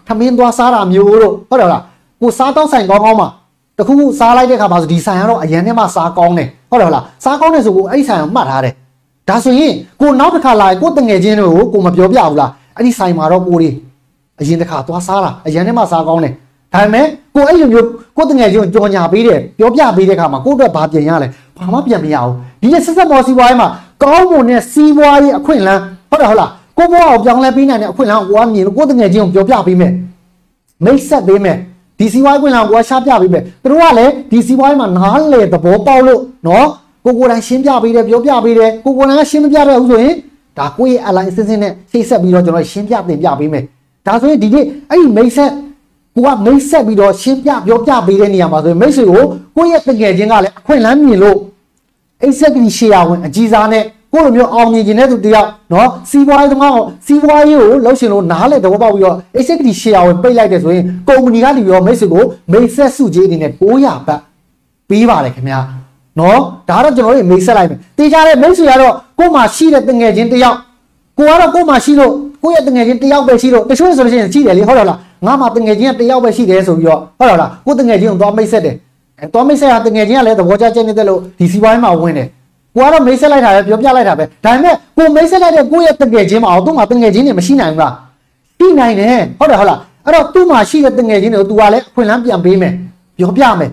မင်းသွားစားတာမျိုးလို့ဟုတ်တယ်လားကိုစားတော့ဆိုင်ကောင်းမှာတခုခုစားလိုက်တဲ့အခါမှာဆိုဒီဆိုင်ကတော့အရင်ထဲမှာစားကောင်းတယ်ဟုတ်တယ်လားစားကောင်းတယ်ဆိုကိုအဲ့ဆိုင်ကိုမှတ်ထားတယ်ဒါဆိုရင်ကိုနောက်တစ်ခါလာရင်ကိုတငယ်ချင်းတွေကိုကိုမပြောပြဘူးလားအဲ့ဒီဆိုင်မှာတော့ကိုလေးအရင်တစ်ခါသွားစားတာအရင်ထဲမှာစားကောင်းတယ်ဒါပေမဲ့ကိုအဲ့လိုမျိုးကိုတငယ်ချင်းကိုကြော်ညာပေးတယ်ပြောပြပေးတဲ့အခါမှာကိုအတွက်ဘာပြင်ရလဲဘာမှပြန်မရဘူးဒီနေ့ဆက်မော်စီးပွားရေးမှာကောင်းမွန်တဲ့စီးပွားရေးအခွင့်အလမ်းဟုတ်တယ်ဟုတ်လားကိုဘွားကိုပြောင်းလဲပေးနိုင်တဲ့အခွင့်အလမ်းကိုကမြင်လို့ကိုတငယ်ချင်းကိုပြောပြပေးမယ်မိတ်ဆက်ပေးမယ်ဒီစီးပွားရေးခွင့်လမ်းကိုရှားပြပေးမယ်သူတို့ကလည်းဒီစီးပွားရေးမှာနားလေသဘောပေါက်လို့နော်ကိုတိုင်းရှင်းပြပေးတယ်ပြောပြပေးတယ်ကိုတိုင်းကရှင်းမပြတဲ့ဘူးဆိုရင်ဒါကိုယ့်ရဲ့ align အစင်းစင်းနဲ့ချိတ်ဆက်ပြီးတော့ကျွန်တော်ရှင်းပြတင်ပြပေးမယ်ဒါဆိုရင်ဒီနေ့အဲ့ဒီမိတ်ဆက်ကိုကမိတ်ဆက်ပြီးတော့ရှင်းပြပြောပြပေးတဲ့နေရာမှာဆိုရင်မိတ်ဆွေကိုကိုယ့်ရဲ့တကယ်ချင်းကလည်းအခွင့်အလမ်းမြင်လို့ exactly share ဝင်အကြီးစားနဲ့ကိုလိုမျိုးအောင်မြင်ခြင်းတဲ့သူတယောက်နော်စီးပွားရေးသမားစီးပွားရေးကိုလှုပ်ရှင်လို့နားလေတော့ပေါက်ပြီးတော့ exactly share ဝင်ပိတ်လိုက်တယ်ဆိုရင်ကုမ္ပဏီကနေပြီးတော့မိတ်ဆွေကိုမိတ်ဆက်စုကြီးအနေနဲ့900ဘတ်ပေးပါတယ်ခင်ဗျာနော်ဒါတော့ကျွန်တော်တို့မိတ်ဆက်လိုက်မယ်တေးကြတဲ့မိတ်ဆွေကတော့ကို့မှာရှိတဲ့တငယ်ချင်းတယောက်ကိုကတော့ကို့မှာရှိလို့ကိုယ့်ရဲ့တငယ်ချင်းတယောက်ပဲရှိလို့တချို့ဆိုလို့ရှိရင်ရှိတယ်လေဟုတ်တယ်လားငါမှတငယ်ချင်းကတယောက်ပဲရှိတယ်ဆိုပြီးတော့ဟုတ်တယ်လားကိုတငယ်ချင်းကိုသွားမိတ်ဆက်တယ်သွားမိတ်ဆက်တာတငယ်ချင်းကလည်းသဘောကျကျနေတဲ့လို့ဒီစီးပွားရေးမှာဝင်တယ်ကိုကတော့မိတ်ဆက်လိုက်တာပဲပြောပြလိုက်တာပဲဒါပေမဲ့ကိုမိတ်ဆက်လိုက်တဲ့ကိုယ့်ရဲ့တငယ်ချင်းမအောင်သူ့မှာတငယ်ချင်းတွေမရှိနိုင်ဘူးလားရှိနိုင်တယ်ဟုတ်တယ်ဟုတ်လားအဲ့တော့သူ့မှာရှိတဲ့တငယ်ချင်းတွေကို तू ကလည်းအခွင့်အလမ်းပြန်ပေးမယ်ပြောပြမယ်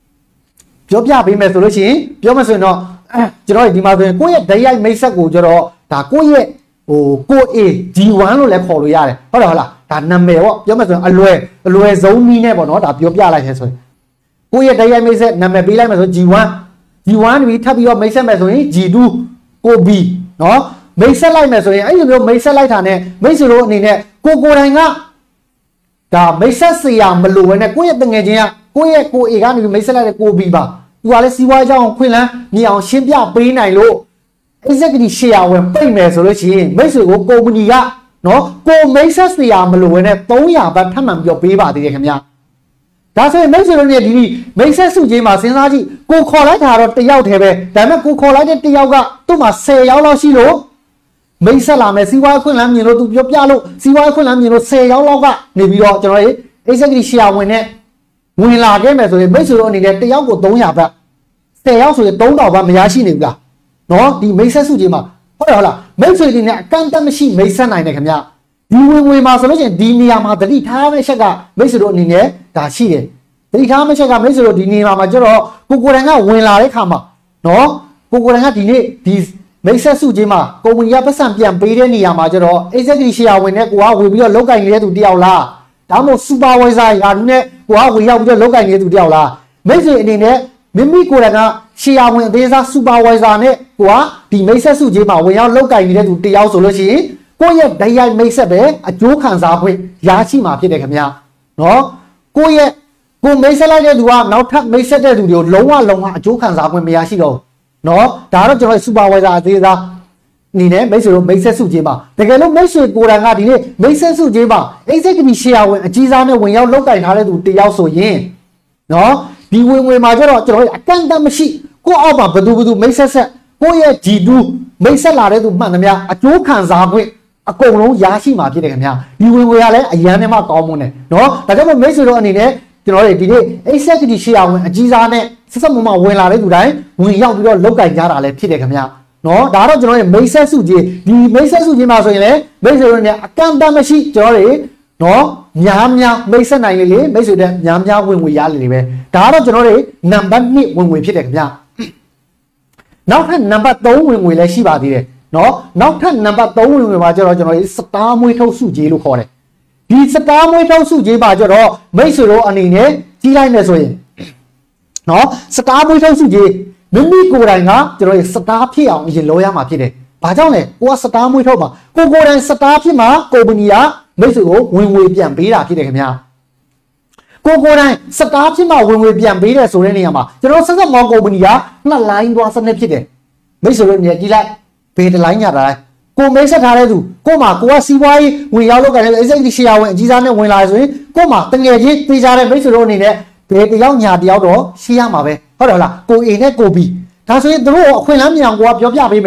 ဆိုလို့ရှိရင်ပြောမယ်ဆိုရင်တော့ကျွန်တော်ဒီမှာဆိုရင်ကိုယ့်ရဲ့ဓာတ်ရိုက်မိတ်ဆက်ကိုကျတော့ဒါကိုယ့်ရဲ့ကိုA G1 လို့လည်းခေါ်လို့ရတယ်ဟုတ်တယ်ဟုတ်လားဒါနာမည်ပေါ့ပြောမယ်ဆိုရင်အလွယ်ဆုံးနည်းနဲ့ပေါ့နော်ဒါပြောပြလိုက်တယ်ဆိုရင်ကိုယ့်ရဲ့ဓာတ်ရိုက်မိတ်ဆက်နာမည်ပေးလိုက်မယ်ဆို G1 ပြီးထပ်ပြီးတော့မိတ်ဆက်မယ်ဆိုရင် G2 ကို B နော်မိတ်ဆက်လိုက်မယ်ဆိုရင်အဲ့လိုမျိုးမိတ်ဆက်လိုက်တာနဲ့မိတ်ဆွေတို့အနေနဲ့ကိုတိုင်းကဒါမိတ်ဆက်စရာမလိုဘဲနဲ့ကိုယ့်ရဲ့တငယ်ချင်းကကိုယ့်ရဲ့ကို A ကနေမိတ်ဆက်လိုက်တဲ့ကို B ပါသူကလည်းစီးပွားရေးကြောင်းခွင့်လန်းမြင်အောင်ရှင်းပြပေးနိုင်လို့ exactly share ဝင်ပိတ်မယ်ဆိုလို့ရှိရင်မိတ်ဆွေကိုကုမ္ပဏီကနော်ကိုမိတ်ဆက်စရာမလိုဘဲနဲ့300ဘတ်ထပ်မံပြီးတော့ပေးပါသေးတယ်ခင်ဗျာဒါဆိုရင်မိတ်ဆွေတို့เนี่ยဒီမိတ်ဆက်စုကြီးမှာစဉ်းစားကြည့်ကိုခေါ်လိုက်တာတော့တယောက်တည်းပဲဒါပေမဲ့ကိုခေါ်လိုက်တဲ့တယောက်ကသူ့မှာ10ယောက်လောက်ရှိလို့မိတ်ဆက်လာမယ်စီးပွားရေးခွင့်လန်းမြင်လို့သူပြောပြလို့စီးပွားရေးခွင့်လန်းမြင်လို့10ယောက်လောက်ကနေပြီးတော့ကျွန်တော်တို့ exactly share ဝင်နဲ့ဝင်လာခဲ့မယ်ဆိုရင်မိတ်ဆွေတို့အနေနဲ့တယောက်ကို300ဘတ်10ယောက်ဆိုရင်3000ဘတ်မရရှိနေဘူးလားနော်ဒီမိတ်ဆက်စုကြီးမှာဟုတ်တယ်ဟုတ်လားမိတ်ဆွေတွေနဲ့အကန့်အသတ်မရှိမိတ်ဆက်နိုင်တယ်ခင်ဗျဒီဝင်မှာဆိုလို့ရှိရင်ဒီနေရာမှာတတိထားမယ့်ချက်ကမိတ်ဆွေတို့အနေနဲ့ဒါရှိတယ်တတိထားမယ့်ချက်ကမိတ်ဆွေတို့ဒီနေရာမှာကျတော့ကိုတိုင်ကဝင်လာတဲ့ခါမှာနော်ကိုတိုင်ကဒီနေ့ဒီမိတ်ဆက်စုကြီးမှာကုမ္ပဏီကပတ်စံပြန်ပေးတဲ့နေရာမှာကျတော့ exactly share ဝင်တဲ့ကိုကဝင်ပြီးတော့လောက်ကင်နေတဲ့သူတယောက်လားဒါမှမဟုတ် supervisor ရာထူးနဲ့ကိုကဝင်ရောက်ပြီးတော့လောက်ကင်နေတဲ့သူတယောက်လားမိတ်ဆွေအနေနဲ့မိမိကိုယ်တိုင်ကရှေ့ရဝင်အသေးစား supervisor နဲ့ကိုကဒီမိတ်ဆက်စုကြီးမှာဝင်ရောက်လောက်ကင်နေတဲ့သူတယောက်ဆိုလို့ရှိရင်ကိုယ့်ရဲ့ဓာတ်ရိုက်မိတ်ဆက်ပဲအကျိုးခံစားခွင့်ရရှိမှာဖြစ်တယ်ခင်ဗျာနော်ကိုမိတ်ဆက်လိုက်တဲ့သူကနောက်ထပ်မိတ်ဆက်တဲ့သူတွေကိုလုံးဝအကျိုးခံစားခွင့်မရရှိတော့နော်ဒါတော့ကျွန်တော် supervisor အသေးစားနေနဲ့မိတ်ဆွေတို့မိတ်ဆက်စုကြီးမှာတကယ်လို့မိတ်ဆွေကိုယ်တိုင်ကဒီနေ့မိတ်ဆက်စုကြီးမှာ executive share ဝင်အကြီးစားနဲ့ဝင်ရောက်လောက်ကင်ထားတဲ့သူတယောက်ဆိုရင်နော်ဒီဝင်မှာကျတော့ကျွန်တော်အကန့်အသတ်မရှိကိုအောက်မှာဘယ်သူမိတ်ဆက်ကိုရဲ့ G2 မိတ်ဆက်လာတဲ့သူမှန်သမျှအကျိုးခံစားခွင့်အကုန်လုံးရရှိမှာဖြစ်တယ်ခင်ဗျာဒီဝင်ကလည်းအရန်နဲ့မှကောင်းမွန်တယ်နော်ဒါကြောင့်မို့မိတ်ဆွေတို့အနေနဲ့ကျွန်တော်တို့ဒီနေ့ executive share ဝင်အကြီးစားနဲ့ဆက်ဆက်မမဝင်လာတဲ့သူတိုင်းဝင်ရောက်ပြီးတော့လောက်ကင်ကြတာလည်းဖြစ်တယ်ခင်ဗျာနော်ဒါတော့ကျွန်တော်ရဲ့မိတ်ဆက်စုကြီးဒီမိတ်ဆက်စုကြီးမှာဆိုရင်လည်းမိတ်ဆွေတို့နဲ့အကန့်အသတ်မရှိကျွန်တော်တို့နော်များမိတ်ဆက်နိုင်လေမိတ်ဆွေတဲ့များဝင်ရလေပဲဒါကတော့ကျွန်တော်တို့နံပါတ်1ဝင်ဖြစ်တယ်ခင်ဗျာနောက်ထပ်နံပါတ်3ဝင်လည်းရှိပါသေးတယ်နော်နောက်ထပ်နံပါတ်3ဝင်မှာကျတော့ကျွန်တော်စတားမွေးထုတ်စုကြီးလို့ခေါ်တယ်ဒီစတားမွေးထုတ်စုကြီးပါကျတော့မိတ်ဆွေတို့အနေနဲ့ကြီးလိုက်မယ်ဆိုရင်နော်စတားမွေးထုတ်စုကြီးမိမိကိုယ်တိုင်ကကျွန်တော်စတားဖြစ်အောင်အရင်လောရမှာဖြစ်တယ်ဘာကြောင့်လဲကိုကစတားမွေးထုတ်မှာကိုယ်တိုင်စတားဖြစ်မှာကုမ္ပဏီကမိတ်ဆွေကိုဝင်ပြန်ပေးတာဖြစ်တယ်ခင်ဗျာကိုတိုင်းစတားဖြစ်မှဝင်ပြန်ပေးတယ်ဆိုတဲ့နေရာမှာကျွန်တော်ဆက်ဆက်မောင်ကုမ္ပဏီကနှစ်လိုင်းသွားစနစ်ဖြစ်တယ်မိတ်ဆွေတို့နေကြည့်လိုက်ဘေးတလိုင်းညတာလိုက်ကိုမိတ်ဆက်ထားတဲ့သူကိုကစီးပွားရေးဝင်ရောက်လို့ကလည်း executive share ဝင်အကြီးစားနဲ့ဝင်လာဆိုရင်ကိုတငယ်ချင်းပေးကြတဲ့မိတ်ဆွေတို့အနေနဲ့ဘေးတယောက်ညာတယောက်တော့ရှင်းရမှာပဲဟုတ်တယ်ဟုတ်လားကို A နဲ့ကို B ဒါဆိုရင်တို့အခွင့်အလမ်းမြန်ကိုကပြောပြပေးမယ်စီ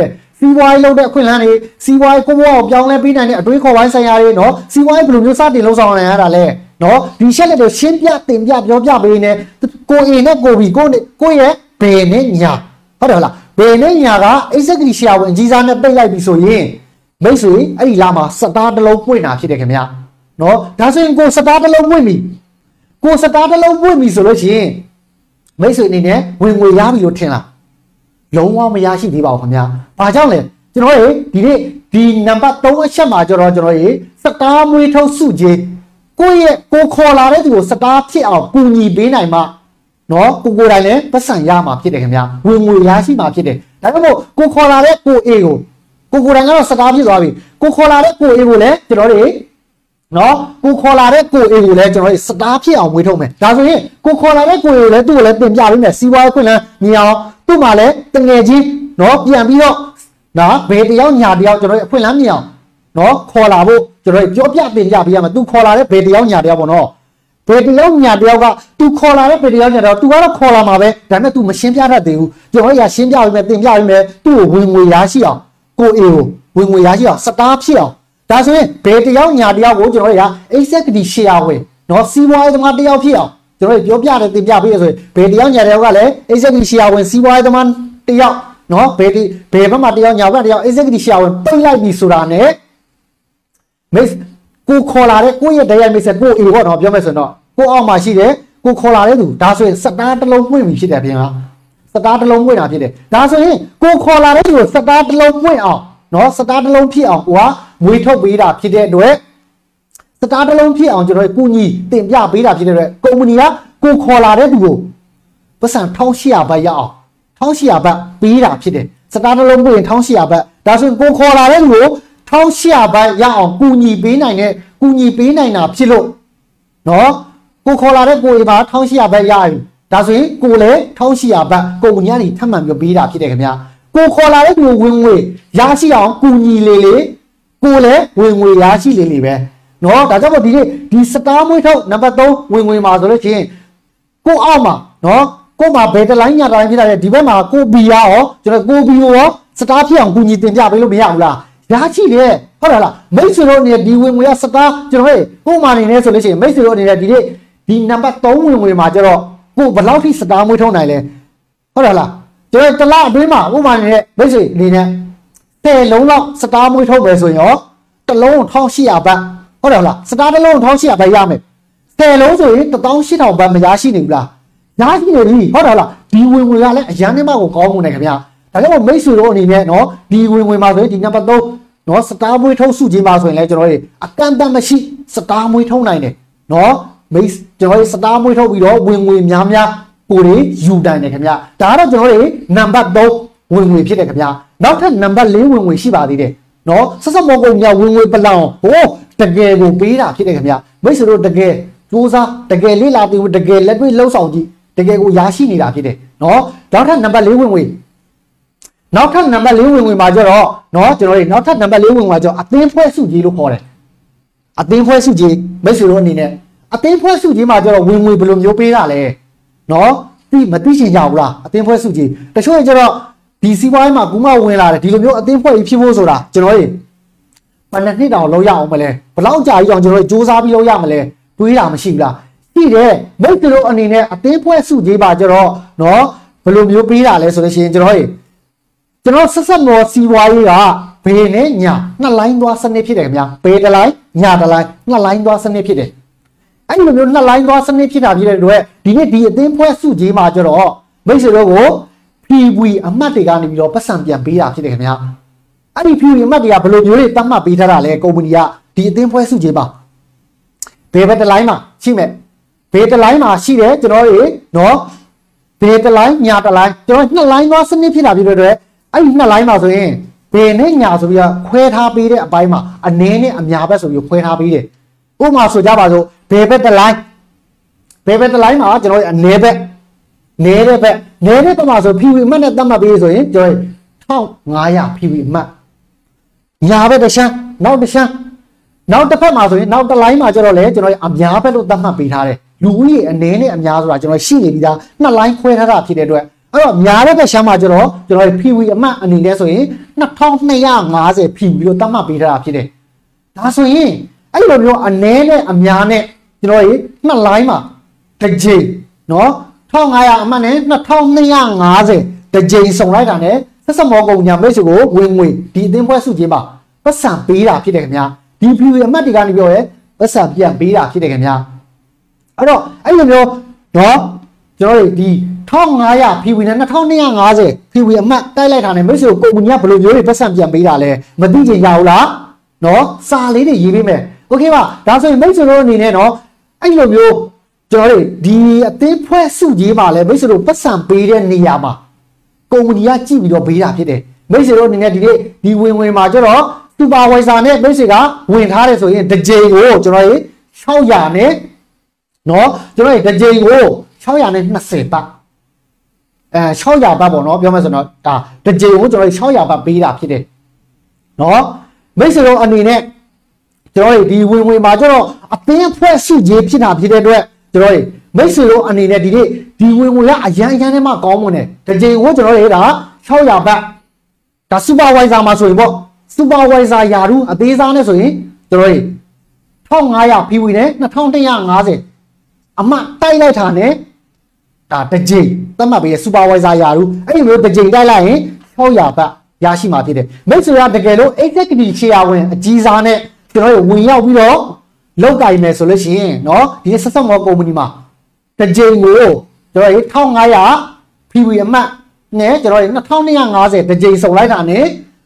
စီးပွားရေးလုပ်တဲ့အခွင့်အလမ်းတွေစီးပွားရေးကိုဘောကိုပြောင်းလဲပေးနိုင်တဲ့အတွေးခေါ်ပိုင်းဆိုင်ရာတွေနော်စီးပွားရေးဘယ်လိုမျိုးစတင်လှုပ်ဆောင်နိုင်ရတာလဲနော်ဒီရှက်လက်တွေရှင်းပြတင်ပြပြောပြပေးနေကိုအင်းနဲ့ကိုဘီကိုရဲ့ဘယ်နဲ့ညာဟုတ်တယ်ဟုတ်လားဘယ်နဲ့ညာက executive ဆရာဝန်အကြီးစားနဲ့ပိတ်လိုက်ပြီဆိုရင်မိတ်ဆွေအဲ့ဒီလာမှာစတားတစ်လုံးပွင့်တာဖြစ်တယ်ခင်ဗျာနော်ဒါဆိုရင်ကိုစတားတစ်လုံးပွင့်ပြီကိုစတားတစ်လုံးပွင့်ပြီဆိုလို့ရှိရင်မိတ်ဆွေအနေနဲ့ဝင်ငွေရပြီလို့ထင်လားလုံးဝမရရှိသေးပါဘူးခင်ဗျာဘာကြောင့်လဲကျွန်တော်တို့ဒီနေ့ဒီနံပါတ်3အချက်မှာကျွန်တော်တို့စတားမွေးထုတ်စုကြီးကိုခေါ်လာတဲ့သူကိုစတားဖြစ်အောင်ကူညီပေးနိုင်မှနော်ကိုတိုင်းလည်းပတ်စံရမှာဖြစ်တယ်ခင်ဗျာဝင်ငွေရရှိမှာဖြစ်တယ်ဒါကြောင့်မို့ကိုခေါ်လာတဲ့ကိုအေကိုတိုင်းကတော့စတားဖြစ်သွားပြီကိုခေါ်လာတဲ့ကိုအေကိုလည်းကျွန်တော်တို့နော်ကိုခေါ်လာတဲ့ကိုအေကိုလည်းကျွန်တော်တို့စတားဖြစ်အောင်မွေးထုတ်မယ်ဒါဆိုရင်ကိုခေါ်လာတဲ့ကိုအေကိုလည်းသူ့ကိုလည်းတင်ပြပေးမယ်စီးပွားရေးခွင့်လန်းမြင်အောင်သူ့မှာလည်းတငယ်ချင်းနော်ပြန်ပြီးတော့နော်ဘယ်တယောက်ညာတယောက်ကျွန်တော်တို့အခွင့်လန်းမြင်အောင်နော်ခေါ်လာဖို့ကျွန်တော်တို့ပြောပြတင်ပြပေးရမှာသူခေါ်လာတဲ့ဘယ်တယောက်ညာတယောက်ပေါ့နော်ဘယ်တယောက်ညာတယောက်ကသူခေါ်လာတဲ့ဘယ်တယောက်ညာတယောက်သူကတော့ခေါ်လာမှာပဲဒါပေမဲ့ तू မရှင်းပြတတ်သေးဘူးကျွန်တော်တို့ရရှင်းပြပေးမယ်တင်ပြပေးမယ်သူ့ကိုဝင်ငွေရရှိအောင်ကိုအေကိုဝင်ငွေရရှိအောင်စတားဖြစ်အောင်ဒါဆိုရင်ဘယ်တယောက်ညာတယောက်ကိုကျွန်တော်တို့ရ executive share ဝင်နော်စီးပွားရေးသမားတယောက်ဖြစ်အောင်ကျွန်တော်တို့ပြောပြတယ်တင်ပြပေးရဆိုရင်ဘယ်တယောက်ညာတယောက်ကလည်း executive share ဝင်စီးပွားရေးသမားတယောက်နော်ဘယ်ဘက်မှာတယောက်ညာဘက်တယောက် executive share ဝင်ပိတ်လိုက်ပြီဆိုတာနဲ့မိတ်ကိုခေါ်လာတဲ့ကိုရဲ့တရားမိတ်ဆက်ကိုအေပေါ့နော်ပြောမယ်ဆိုတော့ကိုအောက်မှာရှိတယ်ကိုခေါ်လာတဲ့သူဒါဆိုရင်စတားတစ်လုံးပွင့်ပြီဖြစ်တယ်ပြင်လားစတားတစ်လုံးပွင့်တာဖြစ်တယ်ဒါဆိုရင်ကိုခေါ်လာတဲ့သူကိုစတားတစ်လုံးပွင့်အောင်နော်စတားတစ်လုံးဖြစ်အောင်ကိုကမွေးထုတ်ပေးတာဖြစ်တဲ့အတွက်စတားတစ်လုံးဖြစ်အောင်ကျွန်တော်တို့ကုညီတင်ပြပေးတာဖြစ်တဲ့အတွက်ကုမ္ပဏီကကိုခေါ်လာတဲ့သူကိုပတ်စံ1800ဘတ်ရအောင်1800ဘတ်ပေးတာဖြစ်တယ်စတားတစ်လုံးပွင့်ရင်1800ဘတ်ဒါဆိုရင်ကိုခေါ်လာတဲ့သူကို1800ဘတ်ရအောင်ကုညီပေးနိုင်တာဖြစ်လို့နော်ကိုခေါ်လာတဲ့ကိုအေပါ1800ဘတ်ရပြီဒါဆိုရင်ကိုလည်း1800ဘတ်ကုမ္ပဏီကနေထပ်မံပြီးပေးတာဖြစ်တယ်ခင်ဗျာကိုခေါ်လာတဲ့ကိုဝင်ငွေရရှိအောင်ကုညီလေကိုလည်းဝင်ငွေရရှိလေပဲနော်ဒါကြောင့်မို့ဒီနေ့ဒီစတားမွေးထုတ်နံပါတ်3ဝင်ငွေမှာဆိုလို့ချင်းကိုအောက်မှာနော်ကိုမှာဘယ်တလိုင်းညာတိုင်းဖြစ်တာလဲဒီဘက်မှာကိုဘီရောကျွန်တော်ကိုဘီရောစတားဖြစ်အောင်ကုညီတင်ပြပေးလို့မရဘူးလားရရှိတယ်ဟုတ်လားမိတ်ဆွေတို့အနေနဲ့ဒီဝင်ငွေကစတားကျွန်တော်ကိုမှနေနေဆိုလို့ရှိရင်မိတ်ဆွေတို့အနေနဲ့ဒီနံပါတ်3ဝင်ငွေမှာကျတော့ကိုဘယ်လောက်ထိစတားမွေးထုတ်နိုင်လဲဟုတ်လားကျွန်တော်တလားအတွင်းမှာဥပမာနေတဲ့မိတ်ဆွေအနေနဲ့10လုံးလောက်စတားမွေးထုတ်မယ်ဆိုရင်ရောတစ်လုံး1800ဘတ်ဟုတ်တယ်လားစတားတစ်လုံး1800ဘတ်ရမယ်10လုံးဆိုရင်18000ဘတ်မရရှိနေဘူးလားရရှိနေပြီဟုတ်တယ်လားဒီဝင်ငွေကလည်းအရန်နဲ့မှကိုကောင်းမှုနဲ့ခင်ဗျာဒါကြောင့်မိတ်ဆွေတို့အနေနဲ့နော်ဒီဝင်ငွေမှာဆိုရင်ဒီနံပါတ်3နော်စတားမွေးထုတ်စုကြီးမှာဆိုရင်လည်းကျွန်တော်တို့အကန့်အသတ်မရှိစတားမွေးထုတ်နိုင်တယ်နော်မိတ်ကျွန်တော်တို့စတားမွေးထုတ်ပြီးတော့ဝင်ငွေများကိုတွေယူတိုင်တယ်ခင်ဗျာဒါကတော့ကျွန်တော်တို့နံပါတ်3ဝင်ငွေဖြစ်တယ်ခင်ဗျာနောက်ထပ်နံပါတ်4ဝင်ငွေရှိပါသေးတယ်နော်ဆက်မောကုန်များဝင်ငွေပလောင်ဟိုတကယ်ကိုပေးတာဖြစ်တယ်ခင်ဗျာမိတ်ဆွေတို့တကယ်စူးစမ်းတကယ်လေ့လာပြီးတကယ်လက်တွေ့လှုပ်ဆောင်ကြည့်တကယ်ကိုရရှိနေတာဖြစ်တယ်နော်နောက်ထပ်နံပါတ်4ဝင်ငွေနောက်ထပ်နံပါတ်4ဝင်ငွေမှာကျတော့နော်ကျွန်တော်တို့နောက်ထပ်နံပါတ်4ဝင်ငွေမှာကျတော့အသင်းဖွဲ့စုကြီးလို့ခေါ်တယ်အသင်းဖွဲ့စုကြီးမိတ်ဆွေတို့အနေနဲ့အသင်းဖွဲ့စုကြီးမှာကျတော့ဝင်ငွေဘယ်လိုမျိုးပေးတာလဲနော်မသိချင်ကြဘူးလားအသင်းဖွဲ့စုကြီးတချို့ကျတော့ဒီစီးပွားရေးမှာကူမဝင်လာတယ်ဒီလိုမျိုးအသင်းဖွဲ့ကြီးဖြစ်ဖို့ဆိုတာကျွန်တော်တို့ဘယ်နှစ်တောင်လောက်ရအောင်မလဲဘယ်လောက်ကြာကြီးအောင်ကျွန်တော်တို့စူးစမ်းပြီးလောက်ရမလဲတွေးတာမရှိဘူးလားရှိတယ်မိတ်ဆွေတို့အနေနဲ့အသင်းဖွဲ့စုကြီးပါကျတော့နော်ဘယ်လိုမျိုးပေးတာလဲဆိုလို့ရှိရင်ကျွန်တော်ဆက်မော်စီးပွားရေးကဘေးနဲ့ညာနှစ်လိုင်းသွားစနစ်ဖြစ်တယ်ခင်ဗျာဘေးတစ်လိုင်းညာတစ်လိုင်းနှစ်လိုင်းသွားစနစ်ဖြစ်တယ်အဲ့ဒီလိုမျိုးနှစ်လိုင်းသွားစနစ်ဖြစ်တာဖြစ်တဲ့အတွက်ဒီနေ့ဒီအသင်းဖွဲ့စုကြီးမှာကျတော့မိတ်ဆွေတို့ကို PV အမှတ်တွေကနေပြီးတော့ပတ်စံပြန်ပေးတာဖြစ်တယ်ခင်ဗျာအဲ့ဒီ PV အမှတ်တွေကဘယ်လိုမျိုးတွေတတ်မှတ်ပေးထားတာလဲကုမ္ပဏီကဒီအသင်းဖွဲ့စုကြီးပါဘယ်ဘက်တစ်လိုင်းမှာရှိမဲ့ဘယ်တစ်လိုင်းမှာရှိတယ်ကျွန်တော်တို့နော်ဘယ်တစ်လိုင်းညာတစ်လိုင်းကျွန်တော်နှစ်လိုင်းသွားစနစ်ဖြစ်တာဖြစ်တဲ့အတွက်အဲ့ဒီနှစ်လိုင်းမှာဆိုရင်ဘယ်နဲ့ညာဆိုပြီးတော့ခွဲထားပေးတဲ့အပိုင်းမှာအနည်းနဲ့အများဘက်ဆိုပြီးခွဲထားပေးတယ်ဥပမာဆိုကြပါစို့ဘယ်ဘက်တစ်လိုင်းမှာကျွန်တော်အနည်းဘက်နေတဲ့ဘက်မှာဆို PV အမှတ်နဲ့သတ်မှတ်ပေးဆိုရင်ကျွန်တော်1500 PV အမှတ်ညာဘက်တစ်ချမ်းနောက်တစ်ချမ်းနောက်တစ်ဖက်မှာဆိုရင်နောက်တစ်လိုင်းမှာကျတော့လေကျွန်တော်အများဘက်လို့သတ်မှတ်ပေးထားတယ်လူဦးရေအနည်းနဲ့အများဆိုတာကျွန်တော်ရှိနေပြီးသားနှစ်လိုင်းခွဲထားတာဖြစ်တဲ့အတွက်တော့များတဲ့ရှမ်းမှာကျတော့ကျွန်တော်ဖြီဝီအမှတ်အနေနဲ့ဆိုရင်2250ဖြီပြီးတော့တတ်မှတ်ပေးထားတာဖြစ်တယ်ဒါဆိုရင်အဲ့လိုမျိုးအနည်းနဲ့အများနဲ့ကျွန်တော်နှစ်လိုင်းမှာတစ်ကြိမ်နော်1500အမှတ်နဲ့2250တစ်ကြိမ်စုံလိုက်တာနဲ့ဆက်စမောကုန်ညာမိတ်ဆွေကိုဝင်ငွေဒီအသင်းပွဲစုချင်းမှာပတ်စံပေးတာဖြစ်တယ်ခင်ဗျာဒီဖြီဝီအမှတ်တွေကနေပြောရဲပတ်စံပြန်ပေးတာဖြစ်တယ်ခင်ဗျာအဲ့တော့အဲ့လိုမျိုးနော်ကျွန်တော်ဒီ1500 PV နဲ့2250 PV အမှတ်တိုက်လိုက်တာနဲ့မိတ်ဆွေကိုကုမ္ပဏီကဘယ်လိုမျိုးတွေပတ်စံပြန်ပေးတာလဲမသိချင်ကြဘူးလားနော်စာလေးတွေရေးပေးမယ်โอเคပါဒါဆိုရင်မိတ်ဆွေတို့အနေနဲ့နော်အဲ့လိုမျိုးကျွန်တော်ဒီအသင်းဖွဲ့စုကြီးပါလဲမိတ်ဆွေတို့ပတ်စံပေးတဲ့နေရာမှာကုမ္ပဏီကကြည့်ပြီးတော့ပေးတာဖြစ်တယ်မိတ်ဆွေတို့အနေနဲ့ဒီနေ့ဒီဝင်မှာကျတော့စူပါဝိုင်ဇာနဲ့မိတ်ဆွေကဝင်ထားတယ်ဆိုရင်တစ်ကြိမ်ကိုကျွန်တော်600နဲ့နော်ကျွန်တော်တစ်ကြိမ်ကို620ပတ်600ပတ်ပေါ့နော်ပြောမယ်ဆိုတော့ဒါတစ်ကြိမ်ကိုကျွန်တော်600ပတ်ပေးတာဖြစ်တယ်နော်မိတ်ဆွေတို့အနေနဲ့ကျွန်တော်ဒီဝင်မှာကျတော့အသင်းဖွဲ့စုကြီးဖြစ်တာဖြစ်တဲ့အတွက်ကျွန်တော်မိတ်ဆွေတို့အနေနဲ့ဒီနေ့ဒီဝင်ကအရန်ထဲမှာကောင်းမွန်တယ်တစ်ကြိမ်ကိုကျွန်တော်ဒါ600ပတ်ဒါစူပါဝိုင်ဇာမှာဆိုရင်ပေါ့စူပါဝိုင်ဇာယာရုအသေးစားနဲ့ဆိုရင်ကျွန်တော်1500 PV နဲ့2250အမှတိုက်လိုက်တာနဲ့ဒါတစ်ကြိမ်သတ်မှတ်ပေးစူပါဝိုင်ဇာယာရုအဲ့ဒီလိုတစ်ကြိမ်တိုက်လိုက်ရင်600ပတ်ရရှိမှာဖြစ်တယ်မိတ်ဆွေကတကယ်လို့ executive chair ဝင်အကြီးစားနဲ့ကျွန်တော်ဝင်ရောက်ပြီးတော့လောက်ကင်မယ်ဆိုလို့ရှိရင်เนาะဒီဆက်ဆက်မောကုမ္ပဏီမှာတစ်ကြိမ်ကိုကျွန်တော်1500 PV အမှတ်နဲ့ကျွန်တော်2250တစ်ကြိမ်စုံလိုက်တာနဲ့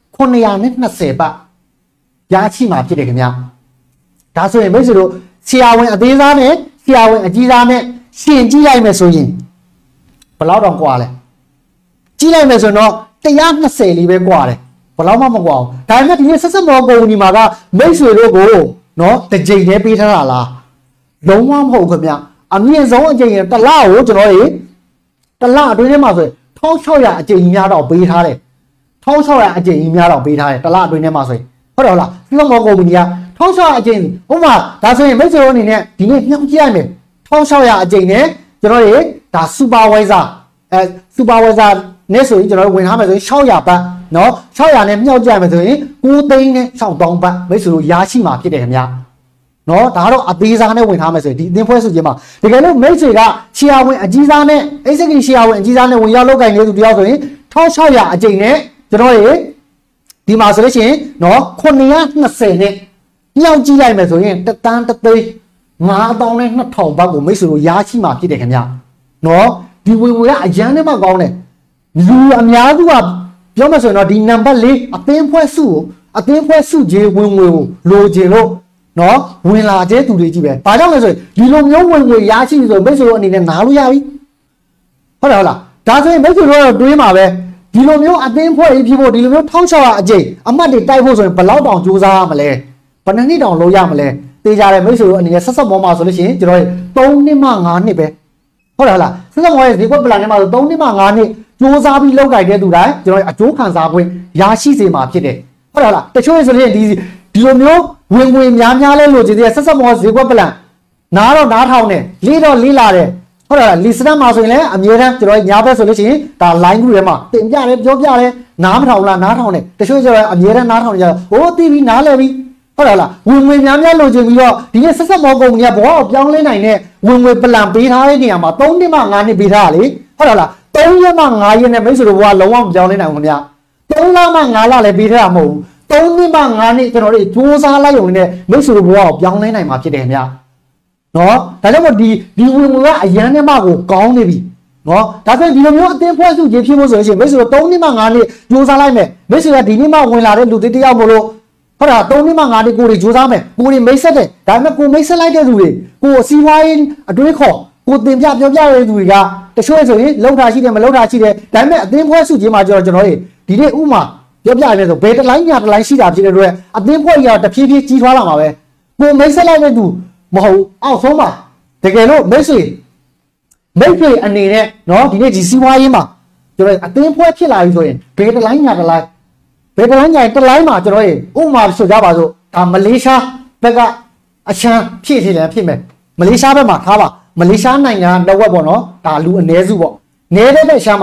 920ပတ်ရရှိမှာဖြစ်တယ်ခင်ဗျာဒါဆိုရင်မိတ်ဆွေတို့ဆရာဝန်အသေးစားနဲ့ဆရာဝန်အကြီးစားနဲ့ရှင်ကြည့်လိုက်မယ်ဆိုရင်ဘယ်လောက်တောင်ကွာလဲကြည့်လိုက်မယ်ဆိုတော့120လေးပဲကွာတယ်ဘယ်လောက်မှမကွာဘူးဒါပေမဲ့ဒီဆက်ဆက်မောကုမ္ပဏီမှာကမိတ်ဆွေတို့ကိုနော်တစ်ကြိမ်တည်းပေးထားတာလားလုံးဝမဟုတ်ခင်ဗျအမြင့်ဆုံးအကြိမ်တစ်လကိုကျွန်တော်တစ်လအတွင်းထဲမှာဆိုရင်1600အကြိမ်များတော့ပေးထားတယ်1600အကြိမ်များတော့ပေးထားတယ်တစ်လအတွင်းထဲမှာဆိုရင်ဟုတ်တယ်ဟုတ်လားဆက်ဆက်မောကုမ္ပဏီက1600အကြိမ်ဥပမာဒါဆိုရင်မိတ်ဆွေတို့အနေနဲ့ဒီနေ့ညှောင်းကြည့်ရမယ်1600အကြိမ်နဲ့ကျွန်တော်ဒါစူပါဝိုင်ဇာစူပါဝိုင်ဇာနဲ့ဆိုရင်ကျွန်တော်ဝင်ထားမယ်ဆိုရင်600ပတ်เนาะ600နဲ့မြှောက်ကြမယ်ဆိုရင်9သိန်းနဲ့6000ပတ်မိတ်ဆွေတို့ရရှိမှာဖြစ်တယ်ခင်ဗျာเนาะဒါကတော့အသေးစားနဲ့ဝင်ထားမယ်ဆိုရင်ဒီအသင်းဖွဲ့စုခြင်းမှာတကယ်လို့မိတ်ဆွေကရှီယာဝင်အကြီးစားနဲ့ executive ရှီယာဝင်အကြီးစားနဲ့ဝင်ရောက်လောက်ကင်နေသူတယောက်ဆိုရင်1600အကြိမ်နဲ့ကျွန်တော်ဒီမှာဆိုလို့ရှိရင်เนาะ920နဲ့ညှောက်ကြည့်လိုက်မယ်ဆိုရင်တန်းတသိန်း9000နဲ့2000ပတ်ကိုမိတ်ဆွေတို့ရရှိမှာဖြစ်တယ်ခင်ဗျာเนาะဒီဝင်ကအရန်နဲ့မှကောင်းတယ်လူအများစုကပြောမှဆိုရင်တော့ဒီနံပါတ်4အသင်းဖွဲ့စုကိုအသင်းဖွဲ့စုကြီးဝင်ကိုလိုချင်လို့နော်ဝင်လာတဲ့သူတွေကြီးပဲဘာကြောင့်လဲဆိုရင်ဒီလိုမျိုးဝင်ရရှိဆိုမိတ်ဆွေတို့အနေနဲ့နားလို့ရပြီဟုတ်တယ်ဟုတ်လားဒါဆိုရင်မိတ်ဆွေတို့တော့တွေးမှာပဲဒီလိုမျိုးအသင်းဖွဲ့ရေးဖြစ်ဖို့ဒီလိုမျိုး1600အကြိမ်အမှတ်တွေတိုက်ဖို့ဆိုရင်ဘယ်လောက်တောင်ကြိုးစားရမလဲဘယ်နှစ်နှစ်တောင်လုပ်ရမလဲတေးကြတယ်မိတ်ဆွေတို့အနေနဲ့ဆက်ဆက်မောမှာဆိုလို့ရှိရင်ကျွန်တော်3နှစ်မှ5နှစ်ပဲဟုတ်တယ်ဟုတ်လားဆက်ဆက်မောရဲ့ဈေးကွက်ပလန်ထဲမှာဆို3နှစ်မှ5နှစ်ကြိုးစားပြီးလောက်ကြိုက်တဲ့သူတိုင်းကျွန်တော်အကျိုးခံစားခွင့်ရရှိစေမှာဖြစ်တယ်ဟုတ်တယ်ဟုတ်လားတချို့ဆိုရင်ဒီလိုမျိုးဝင်များလဲလို့ကြည်တဲ့ဆက်ဆက်မောဈေးကွက်ပလန်နားတော့နားထောင်တယ်လေးတော့လေးလာတယ်ဟုတ်တယ်လီစတန်မှာဆိုရင်လည်းအမြဲတမ်းကျွန်တော်ညာဘက်ဆိုလို့ရှိရင်ဒါ line group ထဲမှာတင်ပြတယ်ပြောပြတယ်နားမထောင်လားနားထောင်တယ်တချို့ကျတော့အမြဲတမ်းနားထောင်နေကြတော့ဟိုတီးပြီးနားလဲပြီးဟုတ်တယ်လားဝင်များလို့ကြည်ပြီးတော့ဒီနေ့ဆက်ဆက်မောကုမ္ပဏီကဘောကိုပြောင်းလဲနိုင်တဲ့ဝင်ပလန်ပေးထားတဲ့နေရာမှာ3နှစ်မှ5နှစ်ပေးထားတာလေဟုတ်တယ်လား3ရက်မှ5ရက်နဲ့မိတ်ဆွေတို့ဘဝလုံးဝမပြောင်းလဲနိုင်ဘူးခင်ဗျာ3လမှ5လလည်းပေးထားတာမဟုတ်ဘူး3နှစ်မှ5နှစ်ကျွန်တော်တို့စူးစမ်းလိုက်ရုံနဲ့မိတ်ဆွေတို့ဘဝကိုပြောင်းလဲနိုင်မှာဖြစ်တယ်ခင်ဗျာနော်ဒါကြောင့်မို့ဒီဝင်ကအရန်နဲ့မှကိုကောင်းနေပြီနော်ဒါဆိုရင်ဒီလိုမျိုးအသင်းဖွဲ့စုကြီးဖြစ်ဖို့ဆိုရင်မိတ်ဆွေတို့3နှစ်မှ5နှစ်စူးစမ်းလိုက်မယ်မိတ်ဆွေကဒီနေ့မှဝင်လာတဲ့လူတွေတယောက်မို့လို့ဟုတ်တာ3နှစ်မှ5နှစ်ကိုတွေစူးစမ်းမယ်ကိုတွေမိတ်ဆက်တယ်ဒါပေမဲ့ကိုမိတ်ဆက်လိုက်တဲ့လူတွေကိုအစည်းအဝေးအတွေးခေါ်ကိုတင်ပြပြောပြတဲ့သူတွေကတချို့ဆိုရင်လောက်တာရှိတယ်မလောက်တာရှိတယ်ဒါပေမဲ့အသင်းဖွဲ့စုကြီးမှာကျွန်တော်ဒီနေ့ဥမာပြောပြရမယ်ဆိုဘယ်တစ်လိုင်းညာတစ်လိုင်းရှိတာဖြစ်တဲ့အတွက်အသင်းဖွဲ့ကြီးကတဖြည်းဖြည်းကြီးထွားလာမှာပဲကိုမိတ်ဆက်လိုက်တဲ့သူမဟုတ်အောက်ဆုံးမှာတကယ်လို့မိတ်ဆွေအနေနဲ့နော်ဒီနေ့ဒီစီးပွားရေးမှာကျွန်တော်အသင်းဖွဲ့ဖြစ်လာပြီဆိုရင်ဘယ်တစ်လိုင်းညာတစ်လိုင်းမှာကျွန်တော်ဥမာဆိုကြပါစို့ဒါမလေးရှားဘက်ကအချမ်းဖြစ်ထည်လည်းဖြစ်မယ်မလေးရှားဘက်မှာထားပါမလေးရှားနိုင်ငံတော့ဝက်ပေါ့နော်ဒါလူအ ਨੇ စုပေါ့နေတဲ့ဘက်ရှားမှာ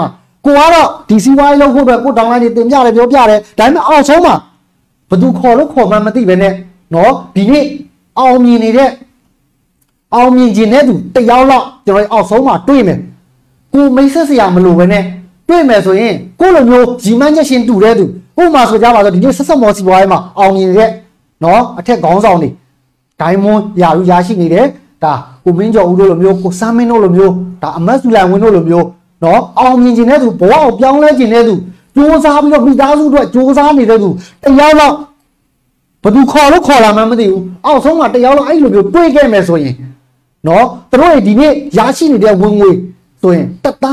ကိုကတော့ဒီစီဝိုင်းလောက်ဖို့အတွက်ကိုတောင်းလိုက်နေတင်ပြတယ်ပြောပြတယ်ဒါပေမဲ့အောက်ဆုံးမှာဘသူခေါ်လို့ခေါ်မှမသိပဲနဲ့နော်ဒီနေ့အောင်မြင်နေတဲ့အောင်မြင်ခြင်းတဲ့သူတယောက်လောက်ကျွန်တော်အောက်ဆုံးမှာတွေ့မယ်ကိုမိတ်ဆက်စရာမလိုပဲနဲ့တွေ့မယ်ဆိုရင်ကိုလိုမျိုးရီမန်းချက်ရှင်တူတဲ့သူဥပမာဆိုကြပါတော့ဒီနေ့ဆက်ဆက်မော်စီပွားရေးမှာအောင်မြင်နေတဲ့နော်အထက်ခေါင်းဆောင်တွေဒိုင်းမွန်ရာယူရရှိနေတဲ့ဒါကိုမင်းကျော်ဦးတို့လိုမျိုးကိုစမ်းမင်းတို့လိုမျိုးဒါအမတ်စုလန်ဝင်းတို့လိုမျိုးနော်အောင်မြင်ခြင်းတဲ့သူဘဝကိုပြောင်းလဲခြင်းတဲ့သူစူးစမ်းပြီးတော့မိသားစုအတွက်စူးစမ်းနေတဲ့သူတယောက်လောက်ဘသူခေါ်လို့ခေါ်လာမှမသိဘူးအောက်ဆုံးမှာတယောက်လောက်အဲ့လိုမျိုးတွေးခဲ့မယ်ဆိုရင်နော်သူတို့ဒီနေ့ရရှိနေတဲ့ဝင်ငွေဆိုရင်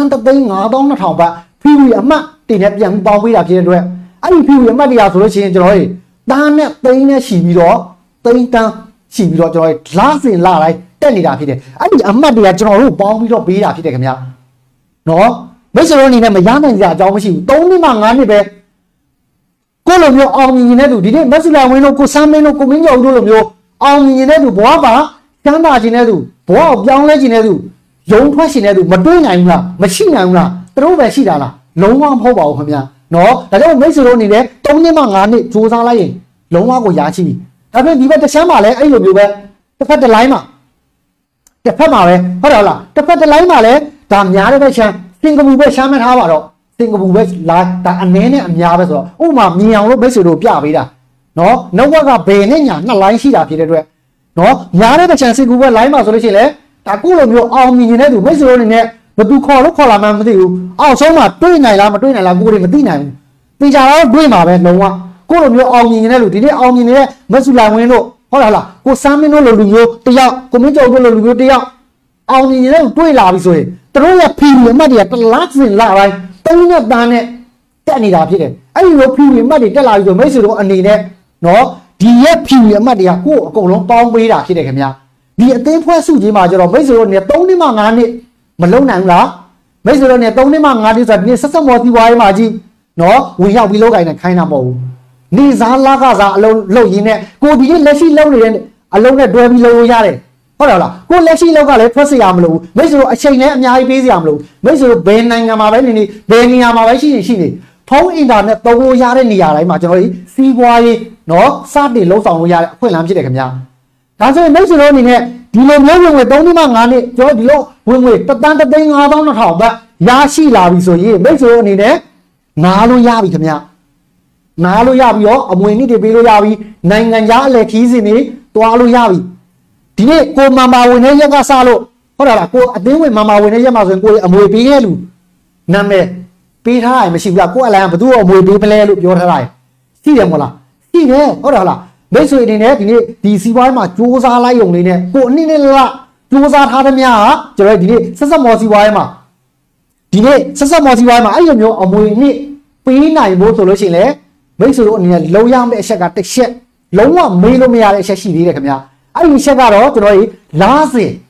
1,500,000 ဘတ်ဖီဝီအမှတ်တင်နဲ့ပြန်ပေါင်းပေးတာဖြစ်တဲ့အတွက်အဲ့ဒီဖီဝီအမှတ်တရားဆိုလို့ရှိရင်ကျွန်တော်တို့တန်းနဲ့သိန်းနဲ့ရှိပြီးတော့သိန်းတန်းရှိပြီးတော့ကျွန်တော်တို့လာစဉ်လာတိုင်းတက်နေတာဖြစ်တယ်အဲ့ဒီအမှတ်တရားကျွန်တော်တို့ပေါင်းပြီးတော့ပေးတာဖြစ်တယ်ခင်ဗျာနော်မိတ်ဆွေတို့အနေနဲ့မရနိုင်ကြအကြောင်းမရှိဘူး3နှစ်မှ5နှစ်ပဲကိုလိုမျိုးအောင်မြင်နေတဲ့သူဒီနေ့မက်ဆီလာဝင်းတို့ကိုစမ်းမင်းတို့ကိုမင်းကျော်တို့လိုမျိုးအောင်မြင်နေတဲ့သူဘဝပါချမ်းသာခြင်းတဲ့သူဘဝကိုပြောင်းလဲခြင်းတဲ့သူယုံထွက်ခြင်းတဲ့သူမတွေးနိုင်ဘူးလားမရှိနိုင်ဘူးလားသူတို့ပဲရှိတာလားလုံးဝမဟုတ်ပါဘူးခင်ဗျာနော်ဒါကြောင့်မိတ်ဆွေတို့အနေနဲ့3နှစ်မှ5နှစ်စူးစမ်းလိုက်ရင်လုံးဝကိုရရှိပြီဒါပေမဲ့ဒီဘက်တစ်ချမ်းမှာလည်းအဲ့လိုမျိုးပဲတစ်ဖက်တစ်လိုင်းမှာတစ်ဖက်မှာပဲဟုတ်တယ်လားတစ်ဖက်တစ်လိုင်းမှာလည်းဒါများတဲ့ဘက်ချမ်းစင်ကာပူပဲရှားမထားပါတော့စင်ကာပူပဲလာဒါအနည်းနဲ့အများပဲဆိုတော့ဥပမာမြင်အောင်လို့မိတ်ဆွေတို့ပြပေးတာနော်နောက်ဘက်ကဘယ်နဲ့ညာ2လိုင်းရှိတာဖြစ်တဲ့အတွက်နော်များတဲ့ဘက်ချမ်းစင်ကာပူပဲလိုင်းမှာဆိုလို့ရှိရင်လေဒါကိုလိုမျိုးအောင်မြင်နေတဲ့သူမိတ်ဆွေတို့အနေနဲ့ဘသူခေါ်လို့ခေါ်လာမှမသိဘူးအောက်ဆုံးမှာတွေးနိုင်လားမတွေးနိုင်လားကိုယ်တွေမသိနိုင်ဘူးသင်ကြတော့တွေးမှာပဲလုံးဝကိုလိုမျိုးအောင်မြင်နေတဲ့လူဒီနေ့အောင်မြင်နေတဲ့မက်ဆူလာဝင်းတို့ဟုတ်လားကိုစမ်းမင်းတို့လိုလူမျိုးတယောက်ကိုမင်းကျော်တို့လိုလူမျိုးတယောက်အောင်မြင်နေတဲ့လူတွေးလာပြီဆိုရင်တို့ရဲ့ဖီလီအမှတ်တွေကတလားစင်လာတိုင်းတုံးနဲ့တန်းနဲ့တက်နေတာဖြစ်တယ်အဲ့ဒီလိုဖီလီအမှတ်တွေတက်လာပြီဆိုမိတ်ဆွေတို့အနေနဲ့နော်ဒီရဲ့ဖီလီအမှတ်တွေကကိုယ်အကုန်လုံးပေါင်းပေးတာဖြစ်တယ်ခင်ဗျာဒီအသေးဖွဲစုကြီးမှာကျတော့မိတ်ဆွေတို့အနေနဲ့3နှစ်မှ5နှစ်မလုံနိုင်ဘူးလားမိတ်ဆွေတို့အနေနဲ့3နှစ်မှ5နှစ်ဆိုတာဒီနေ့ဆက်ဆက်မော်တီဝိုင်းမှာကြီးနော်ဝင်ရောက်ပြီးလောက်ကိုင်းနဲ့ခိုင်းတာမဟုတ်ဘူးနေစားလာကစားအလုံးလုပ်ရင်းနဲ့ကိုဒီလက်ရှိလုပ်နေတဲ့အလုံးနဲ့တွဲပြီးလုပ်လို့ရတယ်ဟုတ်တယ်လားကိုလက်ရှိလောက်ကလည်းထွက်เสียရမလို့မိတ်ဆွေတို့အချိန်နဲ့အများကြီးပေးเสียရမလို့မိတ်ဆွေတို့ဘယ်နိုင်ငံမှာပဲနေနေဘယ်နေရာမှာပဲရှိနေဖုန်းအင်တာနက်သုံးလို့ရတဲ့နေရာတိုင်းမှာကျွန်တော်တို့စီးပွားရေးနော်စတင်လှုပ်ဆောင်လို့ရတဲ့အခွင့်အလမ်းဖြစ်တယ်ခင်ဗျာဒါဆိုရင်မိတ်ဆွေတို့အနေနဲ့ဒီလိုမျိုးဝင်ငွေ3နှစ်မှ5နှစ်ကျွန်တော်ဒီလိုဝင်ငွေ1,500,000 ဘတ်ရရှိလာပြီဆိုရင်မိတ်ဆွေတို့အနေနဲ့နားလို့ရပြီခင်ဗျာနားလို့ရပြီးတော့အမွေနှစ်တွေပေးလို့ရပြီနိုင်ငံခြားအလဲခီးစဉ်တွေတွားလို့ရပြီဒီနေ့ကိုမမဝင်တဲ့ရက်ကစလို့ဟုတ်တယ်လားကိုအသိဝင်မမဝင်တဲ့ရက်မှာဆိုရင်ကိုအမွေပေးခဲ့လူနာမည်ပေးထားရမရှိဘူးလားကိုအလိုင်းကဘသူ့အမွေပေးပလဲလို့ပြောထားတာရှိတယ်မဟုတ်လားရှိတယ်ဟုတ်တယ်လားမိတ်ဆွေအနေနဲ့ဒီနေ့ဒီစီးပွားရေးမှာစူးစမ်းလိုက်ရုံလေးနဲ့ကိုအနည်းနဲ့လားစူးစမ်းထားသမျှဟာကျွန်တော်ဒီနေ့ဆက်ဆက်မော်စီးပွားရေးမှာဒီနေ့ဆက်ဆက်မော်စီးပွားရေးမှာအဲ့လိုမျိုးအမွေနှစ်ပေးနိုင်ဖို့ဆိုလို့ရှိရင်လေမိတ်ဆွေတို့အနေနဲ့လုံရမယ့်အချက်ကတစ်ချက်လုံးဝမေးလို့မရတဲ့အချက်ရှိသေးတယ်ခင်ဗျာအဲ့ဒီချက်ကတော့ကျွန်တော်လားစင်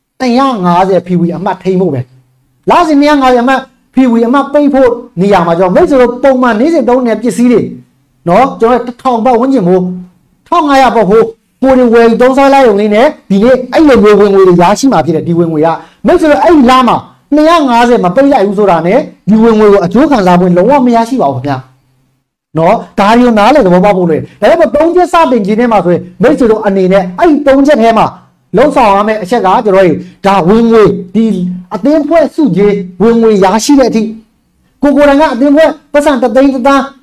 150 PV အမှတ်ထိန်းဖို့ပဲလားစင်150အမှတ် PV အမှတ်ပိတ်ဖို့နေရာမှာကျွန်တော်မိတ်ဆွေတို့ပုံမှန်နေ့စဉ်သုံးနေတဲ့ပစ္စည်းတွေနော်ကျွန်တော်1000ဘတ်ဝန်းကျင်မို့1500ဘတ်ဟိုကိုယ်ဝယ်သုံးစားလိုက်ရုံလေးနဲ့ဒီနေ့အဲ့လိုမျိုးဝင်ငွေတွေရရှိမှာဖြစ်တယ်ဒီဝင်ငွေကမိတ်ဆွေတို့အဲ့ဒီလားမှာ250မပိတ်လိုက်ဘူးဆိုတာနဲ့ဒီဝင်ငွေကိုအကျိုးခံစားဖို့လုံးဝမရရှိပါဘူးခင်ဗျာနော်ဒါရီနားလေသဘောပေါက်ဖို့လေဒါပေမဲ့3ချက်စတင်ခြင်းထဲမှာဆိုရင်မိတ်ဆွေတို့အနေနဲ့အဲ့ဒီ3ချက်ထဲမှာလုံးဆောင်ရမယ့်အချက်ကကျွန်တော်ဒါဝင်ငွေဒီအသင်းဖွဲ့စုကြီးဝင်ငွေရရှိတဲ့အထိကိုယ်တိုင်ကအသင်းဖွဲ့ပတ်စံ3,500,000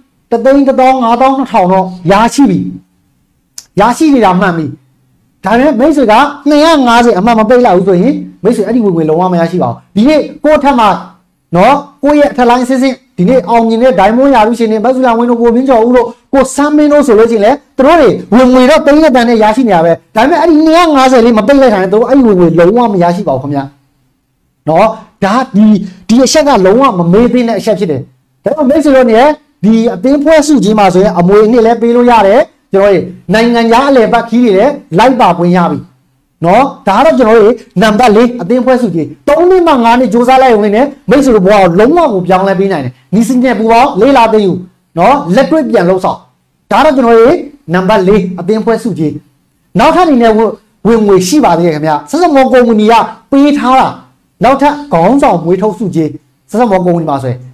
တော့ရရှိပြီရရှိနေတာမှန်ပြီဒါပေမဲ့မိတ်ဆွေက250အမှန်မပိတ်လိုက်ဘူးဆိုရင်မိတ်ဆွေအဲ့ဒီဝင်ငွေလုံးဝမရရှိပါဘူးဒီနေ့ကိုယ့်ထက်မှာနော်ကိုယ့်ရဲ့အထက်လိုင်းစစ်စစ်ဒီနေ့အောင်မြင်တဲ့ဒိုင်းမွန်ရာလူရှင်တွေမက်ဆူလာဝင်းတို့ကိုမင်းကျော်ဦးတို့ကိုစမ်းမင်းတို့ဆိုလို့ရှိရင်လေသူတို့တွေဝင်ငွေတော့3ရက်တန်နဲ့ရရှိနေရပဲဒါပေမဲ့အဲ့ဒီ250လေးမပိတ်လိုက်တာနဲ့သူတို့အဲ့ဒီဝင်ငွေလုံးဝမရရှိပါဘူးခင်ဗျာနော်ဒါဒီအချက်ကလုံးဝမမေးသင့်တဲ့အချက်ဖြစ်တယ်ဒါပေမဲ့မိတ်ဆွေတို့နေဒီအသင်းဖွဲ့စုကြီးမှာဆိုရင်အမွေအနှစ်လည်းပေးလို့ရတယ်ကျွန်တော်နိုင်ငံသားအလဲပတ်ခီးတွေလည်းလိုက်ပါပွင့်ရပြီနော်ဒါကတော့ကျွန်တော်တို့နံပါတ်4အသင်းဖွဲ့စုကြီး3နှစ်မှ5နှစ်စူးစမ်းလိုက်ဝင်နေမိတ်ဆွေတို့ဘဝကိုလုံးဝကိုပြောင်းလဲပေးနိုင်တယ်နီးစင်းနဲ့ပူပေါင်းလေးလာသိယူနော်လက်တွေ့ပြန်လှုပ်ဆောင်ဒါတော့ကျွန်တော်တို့နံပါတ်4အသင်းဖွဲ့စုကြီးနောက်ထပ်အနေနဲ့ဝင်ငွေရှိပါသေးတယ်ခင်ဗျဆက်စမောကုမ္ပဏီကပေးထားတာနောက်ထပ်ခေါင်းဆောင်မွေးထုတ်စုကြီးဆက်စမောကုမ္ပဏီမှာဆိုရင်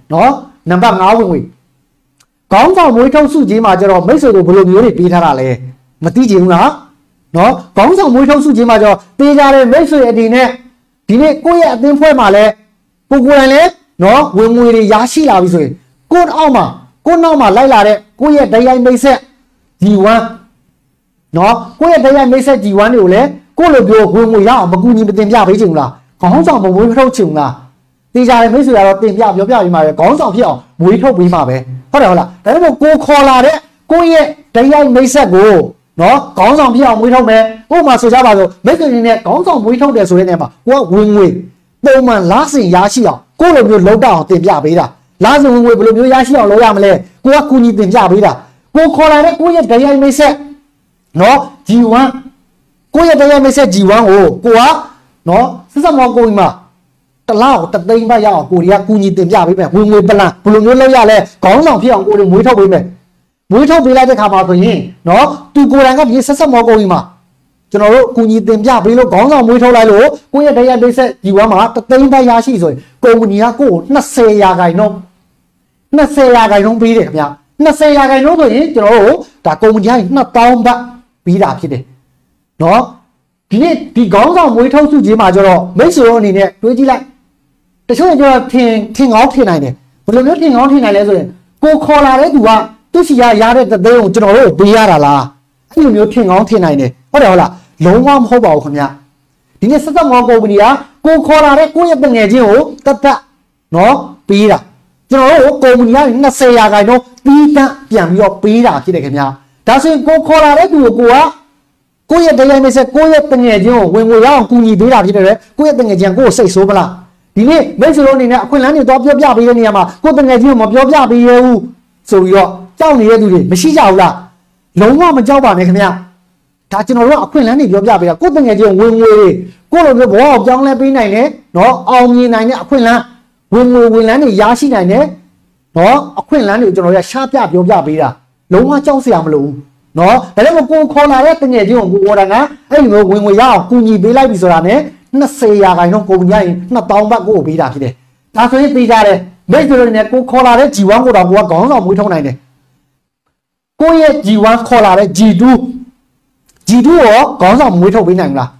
နော်နံပါတ်5ဝင်ငွေခေါင်းဆောင်မွေးထုတ်စုကြီးမှာကျတော့မိတ်ဆွေကိုဘယ်လိုမျိုးတွေပေးထားတာလဲမသိကြဘူးလားနော်ခေါင်းဆောင်မွေးထုတ်စုကြီးမှာကျတော့ပေးကြတဲ့မိတ်ဆွေအနေနဲ့ဒီနေ့ကိုယ့်ရဲ့အသင်းဖွဲ့မှာလဲကိုယ်တိုင်လဲနော်ဝင်ငွေတွေရရှိလာပြီဆိုရင်ကိုယ့်နောက်မှာလိုက်လာတဲ့ကိုယ့်ရဲ့တရားမိတ်ဆက် G1 နော်ကိုယ့်ရဲ့တရားမိတ်ဆက် G1 တွေကိုလဲကိုယ့်လိုပြောဝင်ငွေရအောင်မကူညီမတင်ပြပေးချင်ဘူးလားခေါင်းဆောင်မွေးထုတ်ချင်ဘူးလားတေချာတဲ့မိတ်ဆွေကတော့တင်ပြပြောပြပြီးမှာပဲခေါင်းဆောင်ဖြစ်အောင်မွေးထုတ်ပေးမှာပဲဟုတ်တယ်ဟုတ်လားဒါပေမဲ့ကိုခေါ်လာတဲ့ကိုယ့်ရဲ့တရားမိတ်ဆက်ကိုနော်ခေါင်းဆောင်ဖြစ်အောင်မွေးထုတ်မယ်ဥပမာဆိုကြပါစို့မိတ်ဆွေနေနဲ့ခေါင်းဆောင်မွေးထုတ်တယ်ဆိုတဲ့နေရာမှာကိုကဝင်ငွေပုံမှန်လားစင်ရရှိအောင်ကိုလိုမျိုးလောက်တော့အောင်တင်ပြပေးတာလားစင်ဝင်ငွေဘယ်လိုမျိုးရရှိအောင်လုပ်ရမလဲကိုကကူညီတင်ပြပေးတာကိုခေါ်လာတဲ့ကိုယ့်ရဲ့တရားမိတ်ဆက်နော် G1 ကိုယ့်ရဲ့တရားမိတ်ဆက် G1 ကိုကနော်စစ်စမောကိုကြီးမှာတလောက်တသိန်းဘတ်ရအောင်ကိုရီးယားကူညီတင်ပြပေးမယ်ဝင်ငွေပလန်ဘယ်လိုမျိုးလုပ်ရလဲခေါင်းဆောင်ဖြစ်အောင်ကိုတွေမွေးထုတ်ပေးမယ်မွေးထုတ်ပေးလိုက်တဲ့ခါမှာဆိုရင်နော်သူကိုယ်တိုင်ကဒီဆက်ဆက်မောကိုကြီးမှာကျွန်တော်တို့ကူညီတင်ပြပေးလို့ခေါင်းဆောင်မွေးထုတ်လိုက်လို့ကိုယ့်ရဲ့တရားမိတ်ဆက် G1 မှာတသိန်းဘတ်ရရှိဆိုရင်ကုမ္ပဏီကကိုယ်20ရာခိုင်နှုန်းပေးတယ်ခင်ဗျာ20ရာခိုင်နှုန်းဆိုရင်ကျွန်တော်တို့ဒါကုမ္ပဏီက2000ဘတ်ပြီးတာဖြစ်တယ်နော်ဒီနေ့ဒီခေါင်းဆောင်မွေးထုတ်စုကြီးမှာကျတော့မိတ်ဆွေတို့အနေနဲ့တွေးကြည့်လိုက်တချို့ကျတော့ထင်ကောင်းထင်နိုင်တယ်ဘယ်လိုမျိုးထင်ကောင်းထင်နိုင်လဲဆိုရင်ကိုခေါ်လာတဲ့သူကသူ့စီရတဲ့တသိန်းကိုကျွန်တော်တို့ပေးရတာလားအဲ့လိုမျိုးထင်ကောင်းထင်နိုင်တယ်ဟုတ်တယ်ဟုတ်လားလုံးဝမဟုတ်ပါဘူးခင်ဗျဒီနေ့ဆက်သက်မောကုမ္ပဏီကကိုခေါ်လာတဲ့ကိုယ့်ရဲ့တငယ်ချင်းကိုတတ်နော်ပေးတာကျွန်တော်တို့ကုမ္ပဏီက20ရာခိုင်နှုန်းပြီးတန်းပြန်ပြီးတော့ပေးတာဖြစ်တယ်ခင်ဗျဒါဆိုရင်ကိုခေါ်လာတဲ့သူကိုကိုယ့်ရဲ့တရားမိတ်ဆက်ကိုယ့်ရဲ့တငယ်ချင်းကိုဝင်ငွေရအောင်ကူညီပေးတာဖြစ်တယ်ကိုယ့်ရဲ့တငယ်ချင်းကိုယ်စိတ်ဆိုးမလားဒီနေ့မိတ်ဆွေတို့အနေနဲ့အခွင့်အလမ်းတွေတော့ပြောပြပေးတဲ့နေရာမှာကိုယ်တငယ်ချင်းကိုမပြောပြပေးရဘူးဆိုပြီးတော့ကြောက်နေတဲ့သူတွေမရှိကြဘူးလားလုံးဝမကြောက်ပါနဲ့ခင်ဗျဒါကျွန်တော်တို့အခွင့်အလမ်းတွေပြောပြပေးတာကိုယ်တငယ်ချင်းဝင်ငွေတွေကိုလိုမျိုးဘောအောင်ပြောင်းလဲပေးနိုင်တယ်နော်အောင်မြင်နိုင်တဲ့အခွင့်အလမ်းဝင်ငွေဝင်လန်းတွေရရှိနိုင်တယ်နော်အခွင့်အလမ်းတွေကျွန်တော်ရရှားပြပြောပြပေးတာလုံးဝကြောက်စရာမလိုဘူးနော်ဒါကြောင့်ကိုခေါ်လာတဲ့တငယ်ချင်းကိုကိုတာကအဲ့ဒီလိုဝင်ငွေရအောင်ကူညီပေးလိုက်ပြီဆိုတာနဲ့20ရာခိုင်နှုန်းကုမ္ပဏီရင်2000ဘတ်ကိုပေးတာဖြစ်တယ်ဒါဆိုရင်သိကြတယ်မိတ်ဆွေတွေနဲ့ကိုခေါ်လာတဲ့ G1 ကိုတော့ကိုကခေါင်းဆောင်မွေးထုတ်နိုင်တယ်ကိုရဲ့ G1 ခေါ်လာတဲ့ G2 ရောခေါင်းဆောင်မွေးထုတ်ပေးနိုင်မလား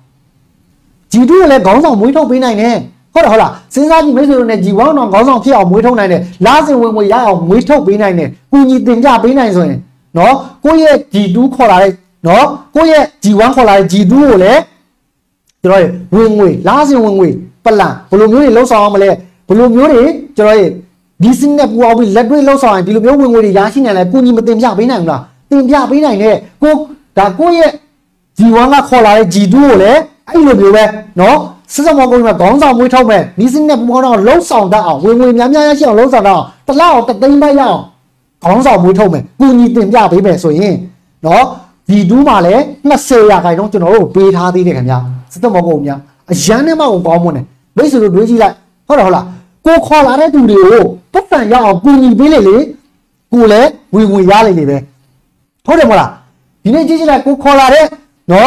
G2 ကိုလည်းခေါင်းဆောင်မွေးထုတ်ပေးနိုင်တယ်ဟုတ်တယ်ဟုတ်လားစဉ်းစားကြည့်မိတ်ဆွေတို့နဲ့ G1 တော့ခေါင်းဆောင်ဖြစ်အောင်မွေးထုတ်နိုင်တယ်လားစင်ဝင်ငွေရအောင်မွေးထုတ်ပေးနိုင်တယ်ကူညီတင်ကြပေးနိုင်ဆိုရင်နော်ကိုရဲ့ G2 ခေါ်လာတဲ့နော်ကိုရဲ့ G1 ခေါ်လာတဲ့ G2 ကိုလည်းကျွန်တော်ဝင်ငွေလားစင်ဝင်ငွေပလန်ဘယ်လိုမျိုးတွေလှုပ်ဆောင်အောင်မလဲဘယ်လိုမျိုးတွေကျွန်တော်ရဲ့ဒီစင်းနဲ့ပူအောင်ပြီးလက်တွေ့လှုပ်ဆောင်ရင်ဒီလိုမျိုးဝင်ငွေတွေရရှိနိုင်လဲကူညီမတင်ပြပေးနိုင်ဘူးလားတင်ပြပေးနိုင်တဲ့ကိုရဲ့ G1 ကခေါ်လာတဲ့ G2 ကိုလည်းအဲ့လိုမျိုးပဲနော်စစ်စမောကုန်းကခေါင်းဆောင်မွေးထုတ်မဲ့ဒီစင်းနဲ့ပူအောင်တော့လှုပ်ဆောင်တတ်အောင်ဝင်ငွေများများရရှိအောင်လှုပ်ဆောင်တတ်အောင်တလောက်တသိန်းဘတ်ရအောင်ခေါင်းဆောင်မွေးထုတ်မယ်ကူညီတင်ပြပေးမယ်ဆိုရင်နော်G2 မှာလည်း20ရာခိုင်နှုန်းကျွန်တော်တို့ပေးထားသေးတယ်ခင်ဗျာစစ်သက်မောကုန်းများအရန်နဲ့မှကိုကောင်းမွန်းတယ်မိတ်ဆွေတို့တွေးကြည့်လိုက်ဟုတ်တယ်ဟုတ်လားကိုခေါ်လာတဲ့သူတွေကိုပတ်စံရအောင်ကူညီပေးလေကိုလည်းဝင်ငွေရလေပဲဟုတ်တယ်မဟုတ်လားဒီနေ့ကြည့်ကြည့်လိုက်ကိုခေါ်လာတဲ့နော်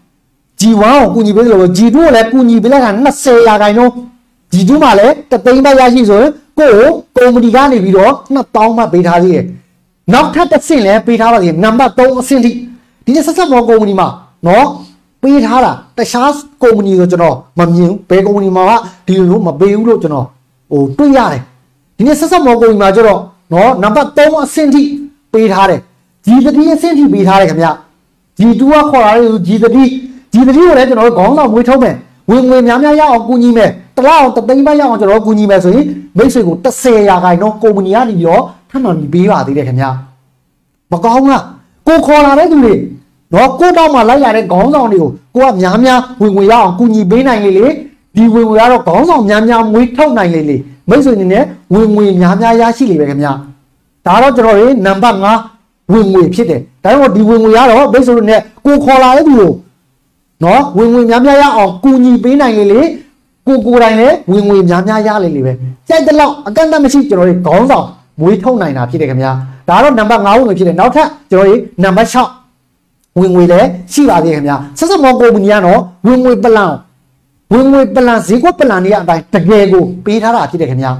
G1 ကိုကူညီပေးလို့ G2 ကိုလည်းကူညီပေးလိုက်တာ20ရာခိုင်နှုန်း G2 မှာလည်းတသိန်းဘတ်ရရှိဆိုရင်ကိုကုမ္ပဏီကနေပြီးတော့2000ဘတ်ပေးထားသေးတယ်နောက်ထပ်တစ်ဆင့်လည်းပေးထားပါသေးတယ်နံပါတ်3အဆင့်ထိဒီနေ့ဆက်ဆက်မောကုမ္ပဏီမှာနော်ပေးထားတာတခြားကုမ္ပဏီဆိုကျွန်တော်မမြင်ဘူးဘယ်ကုမ္ပဏီမှာကဒီလိုမပေးဘူးလို့ကျွန်တော်တွေ့ရတယ်ဒီနေ့ဆက်ဆက်မောကုမ္ပဏီမှာကျတော့နော်နံပါတ်3အဆင့်ထိပေးထားတယ် G3 အဆင့်ထိပေးထားတယ်ခင်ဗျ G2 ကခေါ်လာတဲ့ G3 ကိုလည်းကျွန်တော်တို့ခေါင်းဆောင်မွေးထုတ်မယ်ဝင်ငွေများများရအောင်ကူညီမယ်တလောက်တသိန်းဘတ်ရအောင်ကျွန်တော်ကူညီမယ်ဆိုရင်မိတ်ဆွေကို10ရာခိုင်နှုန်းကုမ္ပဏီကနေပြီးတော့ထပ်မံပြီးပေးပါသေးတယ်ခင်ဗျမကောင်းလားကိုခေါ်လာတဲ့သူတွေနော်ကိုတော့မှလိုက်ရတဲ့ခေါင်းဆောင်တွေကိုကိုကများများဝင်ငွေရအောင်ကူညီပေးနိုင်လေဒီဝင်ငွေကတော့ခေါင်းဆောင်များများမွေးထုတ်နိုင်လေမိတ်ဆွေအနေနဲ့ဝင်ငွေများများရရှိလေပဲခင်ဗျဒါတော့ကျွန်တော်တို့နံပါတ်5ဝင်ငွေဖြစ်တယ်ဒါကြောင့်ဒီဝင်ငွေရတော့မိတ်ဆွေတို့နဲ့ကိုခေါ်လာတဲ့သူကိုနော်ဝင်ငွေများများရအောင်ကူညီပေးနိုင်လေကိုယ်တိုင်လည်းဝင်ငွေများများရလေပဲကြိုက်တဲ့လောက်အကန့်အသတ်မရှိကျွန်တော်တို့ခေါင်းဆောင်မွေးထုတ်နိုင်တာဖြစ်တယ်ခင်ဗျာဒါတော့နံပါတ်5ဝင်ငွေဖြစ်တယ်နောက်ထပ်ကျွန်တော်တို့နံပါတ်6ဝင်ငွေလည်းရှိပါသေးတယ်ခင်ဗျာဆက်စပ်မောကုမ္ပဏီကတော့ဝင်ငွေပလန်ဈေးကွက်ပလန်တွေအတိုင်းတကယ်ကိုပေးထားတာဖြစ်တယ်ခင်ဗျာ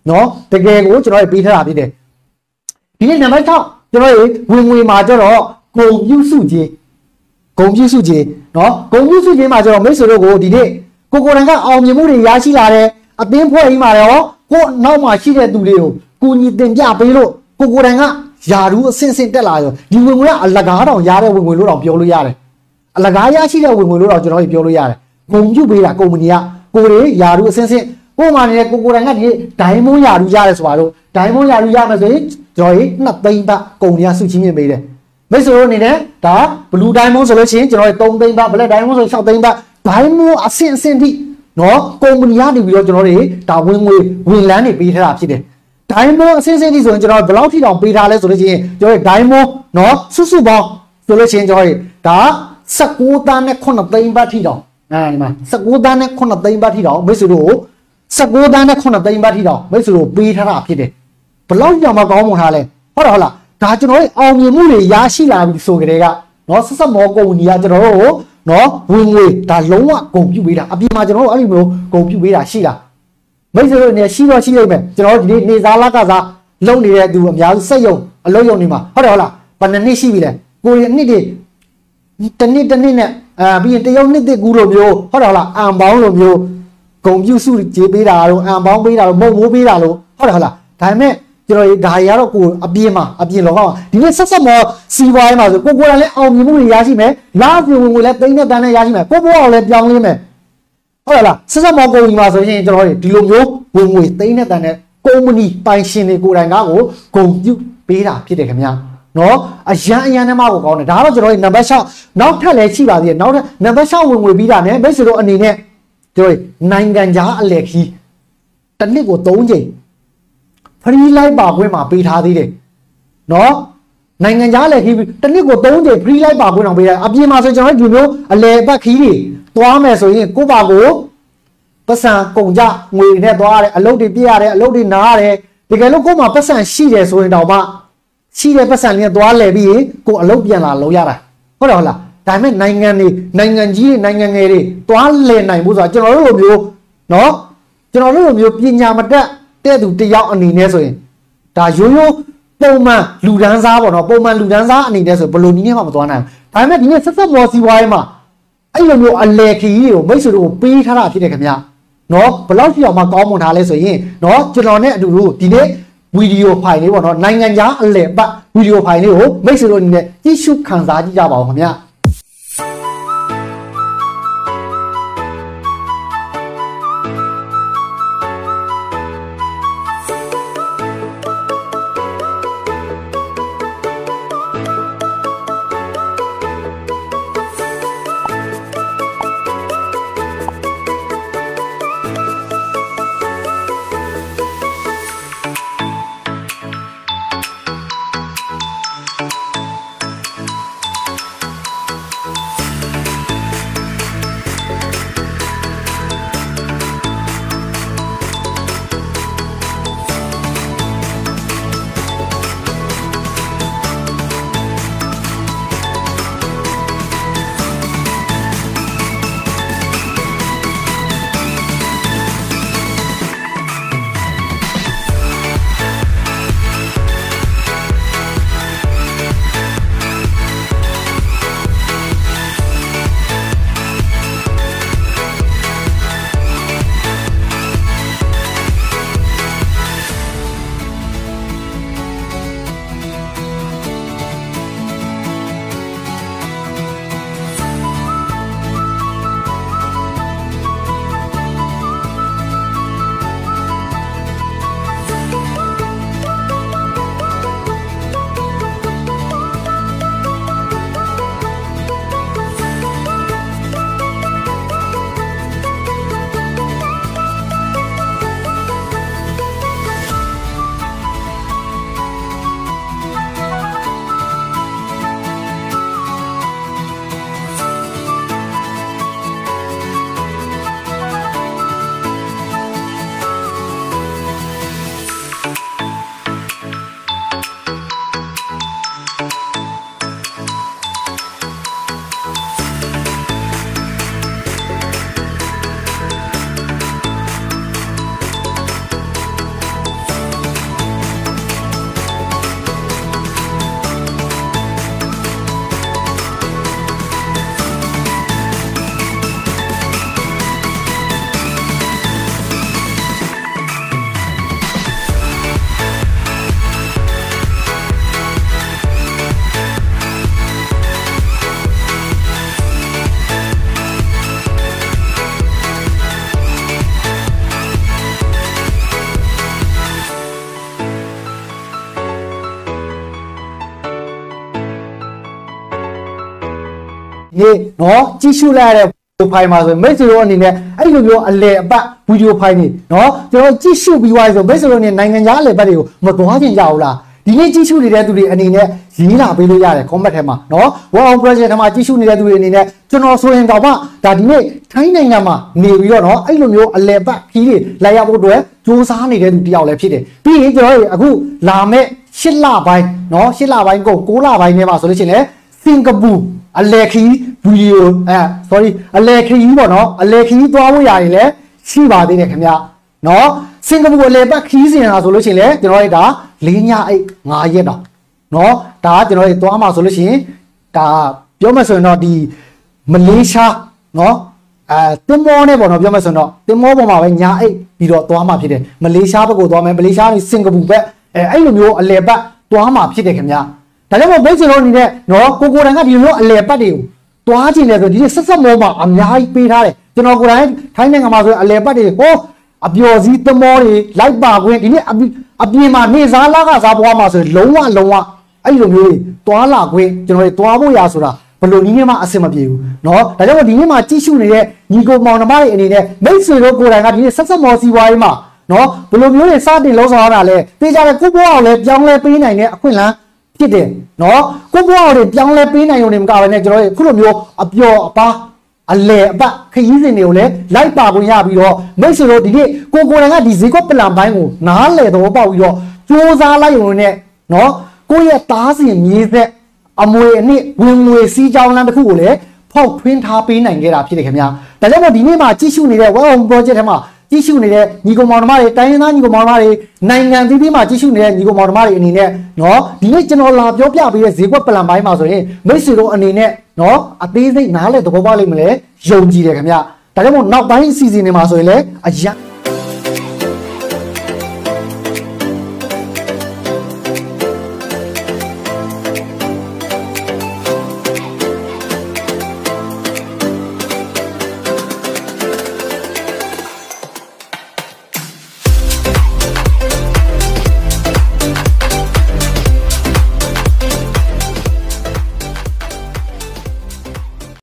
နော်တကယ်ကိုကျွန်တော်ပေးထားတာဖြစ်တယ်ဒီနေ့နံပါတ်6ကျွန်တော်ဝင်ငွေမှာကျတော့ဂုံပြုစုခြင်းနော်ဂုံပြုစုခြင်းမှာကျတော့မိတ်ဆွေတို့ကိုဒီနေ့ကိုယ်တိုင်ကအောင်မြင်မှုတွေရရှိလာတယ်အသင်းဖွဲ့ကြီးမှာရောကိုနောက်မှာရှိတဲ့သူတွေကိုကိုညီတင်ပြပေးလို့ကိုယ်တိုင်ကယာရူးအဆင့်ဆင့်တက်လာရောဒီဝင်ငွေကအလကားတောင်ရတဲ့ဝင်ငွေလို့တောင်ပြောလို့ရတယ်အလကားရရှိတဲ့ဝင်ငွေလို့တောင်ကျွန်တော်ပြောလို့ရတယ်ဂုံပြုပေးတာကုမ္ပဏီကကိုယ်တွေယာရူးအဆင့်ဆင့်ကိုယ်မှနေတဲ့ကိုယ်တိုင်ကဒီဒိုင်းမွန်ယာရူးရတယ်ဆိုတာတော့ဒိုင်းမွန်ယာရူးရမယ်ဆိုရင်ကျွန်တော်2သိန်းဘတ်ကုမ္ပဏီကစုချင်းမြင်ပေးတယ်မိတ်ဆွေတို့အနေနဲ့ဒါဘလူးဒိုင်းမွန်ဆိုလို့ရှိရင်ကျွန်တော်3သိန်းဘတ်ဘလက်ဒိုင်းမွန်ဆို6သိန်းဘတ်ဒိုင်းမွန်အဆင့်အဆင့်ထိနော်ကုမ္ပဏီကနေပြီးတော့ကျွန်တော်တွေဒါဝင်ငွေဝင်လန်းနေပေးထားတာဖြစ်တယ်ဒိုင်းမွန်အဆင့်အဆင့်ထိဆိုရင်ကျွန်တော်ဘယ်လောက်ထိတောင်ပေးထားလဲဆိုလို့ရှိရင်ကျွန်တော်ဒိုင်းမွန်နော်စုပေါင်းဆိုလို့ရှိရင်ကျွန်တော်ဒါ19သန်းနဲ့9သိန်းဘတ်ထိတောင်ဒီမှာ19သန်းနဲ့9သိန်းဘတ်ထိတောင်မိတ်ဆွေတို့19သန်းနဲ့9သိန်းဘတ်ထိတောင်မိတ်ဆွေတို့ပေးထားတာဖြစ်တယ်ဘယ်လောက်ကြောင်မကောင်းမွန်ထားလဲဟုတ်လားဒါကျွန်တော်အောင်မြင်မှုတွေရရှိလာပြီဆိုကြတဲ့ကနော်ဆက်ဆက်မောကုမ္ပဏီကကျွန်တော်တို့နော်ဝင်ငွေဒါလုံးဝဂုံပြုပေးတာအပြင်မှာကျွန်တော်တို့အဲ့လိုမျိုးဂုံပြုပေးတာရှိလားမိတ်ဆွေတို့အနေနဲ့ရှိတော့ရှိလိမ့်မယ်ကျွန်တော်တို့ဒီနေ့နေစားလကစားလုံနေတဲ့သူအများစုစက်ရုံအလုပ်ရုံတွေမှာဟုတ်လားဘယ်နှစ်ရှိပြီလဲကိုရီနှစ်တွေတစ်နှစ်နဲ့ပြီးရင်တရုတ်နှစ်ကူလိုမျိုးဟုတ်လားအန်ပေါင်းလိုမျိုးဂုံပြုစုကြေးပေးတာတို့အန်ပေါင်းပေးတာတို့မုံမိုးပေးတာလို့ဟုတ်လားဒါပေမဲ့ကျွန်တော်ဒါရီကတော့ကိုအပြင်လောကမှာဒီနေ့ဆက်မောစီးပွားရေးမှာဆိုကိုယ်လည်းအောင်မြင်မှုတွေရရှိမယ်လာပြဝင်ငွေလည်းသိန်းနဲ့တန်းနဲ့ရရှိမယ်ကိုယ့်ဘဝကိုလည်းပြောင်းလဲမယ်ဟုတ်လားဆက်မောကုန်ပြီမှာဆိုရင်ကျွန်တော်ဒီလိုမျိုးဝင်ငွေသိန်းနဲ့တန်းနဲ့ကုမ္ပဏီပိုင်ရှင်တွေကိုယ်တိုင်ကကိုဂုံပြုပေးတာဖြစ်တယ်ခင်ဗျာနော်အရန်နဲ့မှကိုကောင်းတယ်ဒါတော့ကျွန်တော်နံပါတ်6နောက်ထပ်လည်းရှိပါသေးတယ်နောက်ထပ်နံပါတ်6ဝင်ငွေပြီးတာနဲ့မိတ်ဆွေတို့အနေနဲ့ကျွန်တော်နိုင်ငံခြားအလယ်ခီးတစ်နှစ်ကို3ချိန်ဖရီးလိုက်ပါခွင့်မှာပေးထားသေးတယ်နော်နိုင်ငံခြားလည်းခီးတစ်နှစ်ကို3ချိန်ဖရီးလိုက်ပါခွင့်အောင်ပေးတာအပြင်မှာဆိုကျွန်တော်ဒီမျိုးအလယ်ပတ်ခီးတွေသွားမယ်ဆိုရင်ကိုယ့်ဘာကိုပတ်စံကုန်ကြငွေနဲ့သွားရတယ်အလုပ်တွေပြရတယ်အလုပ်တွေနားရတယ်တကယ်လို့ကိုယ့်မှာပတ်စံရှိတယ်ဆိုရင်တော့မှရှိတဲ့ပတ်စံလေးနဲ့သွားလဲပြီးရင်ကိုယ်အလုပ်ပြန်လာလုပ်ရတာဟုတ်တယ်ဟုတ်လားဒါပေမဲ့နိုင်ငံကြီးတွေနိုင်ငံငယ်တွေသွားလဲနိုင်ဖို့ဆိုတာကျွန်တော်တို့လိုမျိုးနော်ကျွန်တော်တို့လိုမျိုးပညာမတတ်တဲ့သူတယောက်အနေနဲ့ဆိုရင်ဒါရိုးပုံမှန်လူဒန်းစားပေါ့နော်ပုံမှန်လူဒန်းစားအနေနဲ့ဆိုဘယ်လိုနည်းနဲ့မှမသွားနိုင်ဘူးဒါပေမဲ့ဒီနေ့ဆက်မော်စီဝိုင်းမှာအဲ့လိုမျိုးအလဲခီးတွေကိုမိတ်ဆွေတို့ကိုပေးထားတာဖြစ်တယ်ခင်ဗျာနော်ဘယ်လောက်ပြောင်မှကောင်းမွန်ထားလဲဆိုရင်နော်ကျွန်တော်နဲ့အတူတူဒီနေ့ဗီဒီယိုဖိုင်လေးပေါ့နော်နိုင်ငံခြားအလဲပတ်ဗီဒီယိုဖိုင်လေးကိုမိတ်ဆွေတို့အနေနဲ့ကြည့်ရှုခန်းစားကြည့်ကြပါဦးခင်ဗျာနော်ကြည့်ရှုလိုက်ရတဲ့ဖိုင်မှာဆိုမိတ်ဆွေတို့အနေနဲ့အဲ့လိုမျိုးအလဲအပတ်ဗီဒီယိုဖိုင်နေနော်ကျွန်တော်ကြည့်ရှုပြီးသွားဆိုမိတ်ဆွေတို့အနေနဲ့နိုင်ငံခြားအလဲပတ်တွေကိုမသွားချင်ကြဘူးလားဒီနေ့ကြည့်ရှုနေတဲ့သူတွေအနေနဲ့ရေးလာပေးလို့ရတယ် comment ထဲမှာနော် One On Project ထဲမှာကြည့်ရှုနေတဲ့သူတွေအနေနဲ့ကျွန်တော်ဆိုရင်တော့မှဒါဒီနေ့ထိုင်းနိုင်ငံမှာနေပြီးတော့နော်အဲ့လိုမျိုးအလဲပတ်ခီးတွေလိုက်ရဖို့အတွက်စူးစမ်းနေတဲ့သူတယောက်လည်းဖြစ်တယ်ပြီးရင်ကျွန်တော်တို့အခုလာမဲ့8လပိုင်းနော်8လပိုင်းကို9လပိုင်းထဲမှာဆိုလို့ရှိရင်လည်းစင်ကာပူအလဲခီးဗီဒီယိုsorry အလဲခီးပေါ့နော်အလဲခီးသွားဖို့ရတယ်လည်းရှိပါသေးတယ်ခင်ဗျာနော်စင်ကာပူအလဲပတ်ခီးစဉ်တာဆိုလို့ရှိရင်လည်းကျွန်တော်တို့ဒါ4ညအိတ်5ရက်တော့နော်ဒါကကျွန်တော်တို့သွားမှာဆိုလို့ရှိရင်ဒါပြောမှဆိုရင်တော့ဒီမလေးရှားနော်တင်မောနဲ့ပေါ့နော်ပြောမှဆိုရင်တော့တင်မောပေါ်မှာပဲညာအိတ်ပြီးတော့သွားမှာဖြစ်တယ်မလေးရှားဘက်ကိုသွားမယ်မလေးရှားနဲ့စင်ကာပူဘက်အဲ့လိုမျိုးအလဲပတ်သွားမှာဖြစ်တယ်ခင်ဗျာဒါကြောင့်မို့ဘိတ်စင်တို့အနေနဲ့နော်ကိုတန်ကဒီလိုအလဲပတ်တွေကိုသွားခြင်းလေဆိုဒီဆက်ဆက်မောမှာအများကြီးပေးထားတယ်ကျွန်တော်ကိုယ်တိုင်ထိုင်းနိုင်ငံမှာဆိုအလဲပတ်တွေဟောအပျော်စီးသမောတွေလိုက်ပါခွင့်ဒီနေ့အပြင်မှာနေစားလာကစားပွားမှာဆိုလုံးဝအဲ့လိုမျိုးတွေသွားလာခွင့်ကျွန်တော်တို့သွားဖို့ရဆိုတာဘလို့ဒီနေ့မှအဆင်မပြေဘူးเนาะဒါကြောင့်ဒီနေ့မှကြည့်ရှုနေတဲ့ညီကိုမောင်နှမတွေအနေနဲ့မိတ်ဆွေတို့ကိုယ်တိုင်ကဒီနေ့ဆက်ဆက်မော်စီဝိုင်းမှာเนาะဘလို့မျိုးတွေစတင်လုံးဆောင်ရတာလဲသိကြတဲ့ကိုဘွားအောင်လဲပြောင်းလဲပေးနိုင်တဲ့အခွင့်အလမ်းဖြစ်တယ်เนาะကိုဘွားအောင်တွေပြောင်းလဲပေးနိုင်ရုံနဲ့မကဘဲနဲ့ကျွန်တော်တို့ခုလိုမျိုးအပျော်အပါအလဲအပတ်ခရီးစဉ်တွေကိုလည်းလိုက်ပါခွင့်ရပြီးတော့မိတ်ဆွေတို့ဒီနေ့ကိုယ်တိုင်ကဒီဈေးကွက်ပလန်ပိုင်းကိုနားလေတော့ပေါက်ပြီးတော့စူးစမ်းလိုက်ရုံနဲ့เนาะကိုယ့်ရဲ့သားစဉ်မြေးဆက်အမွေအနှစ်ဝင်ငွေစီးကြောင်းလမ်းတစ်ခုကိုလည်းဖောက်ထွင်းထားပေးနိုင်ခဲ့တာဖြစ်တယ်ခင်ဗျာဒါကြောင့်မို့ဒီနေ့မှာကြည့်ရှုနေတဲ့ One On Project ထဲမှာကြည့်ရှုနေတဲ့ညီကောင်မောင်နှမတွေတိုင်းရင်းသားညီကောင်မောင်နှမတွေနိုင်ငံသီးသီးမှာကြည့်ရှုနေတဲ့ညီကောင်မောင်နှမတွေအနေနဲ့เนาะဒီနေ့ကျွန်တော်လာပြောပြပေးတဲ့ဈေးကွက်ပလန်ပိုင်းမှာဆိုရင်မိတ်ဆွေတို့အနေနဲ့เนาะအသေးစိတ်နားလည်သဘောပေါက်လိမ့်မယ်လေယုံကြည်တယ်ခင်ဗျာဒါကြောင့်မို့နောက်ပိုင်းအစီအစဉ်တွေမှာဆိုရင်လည်းအရ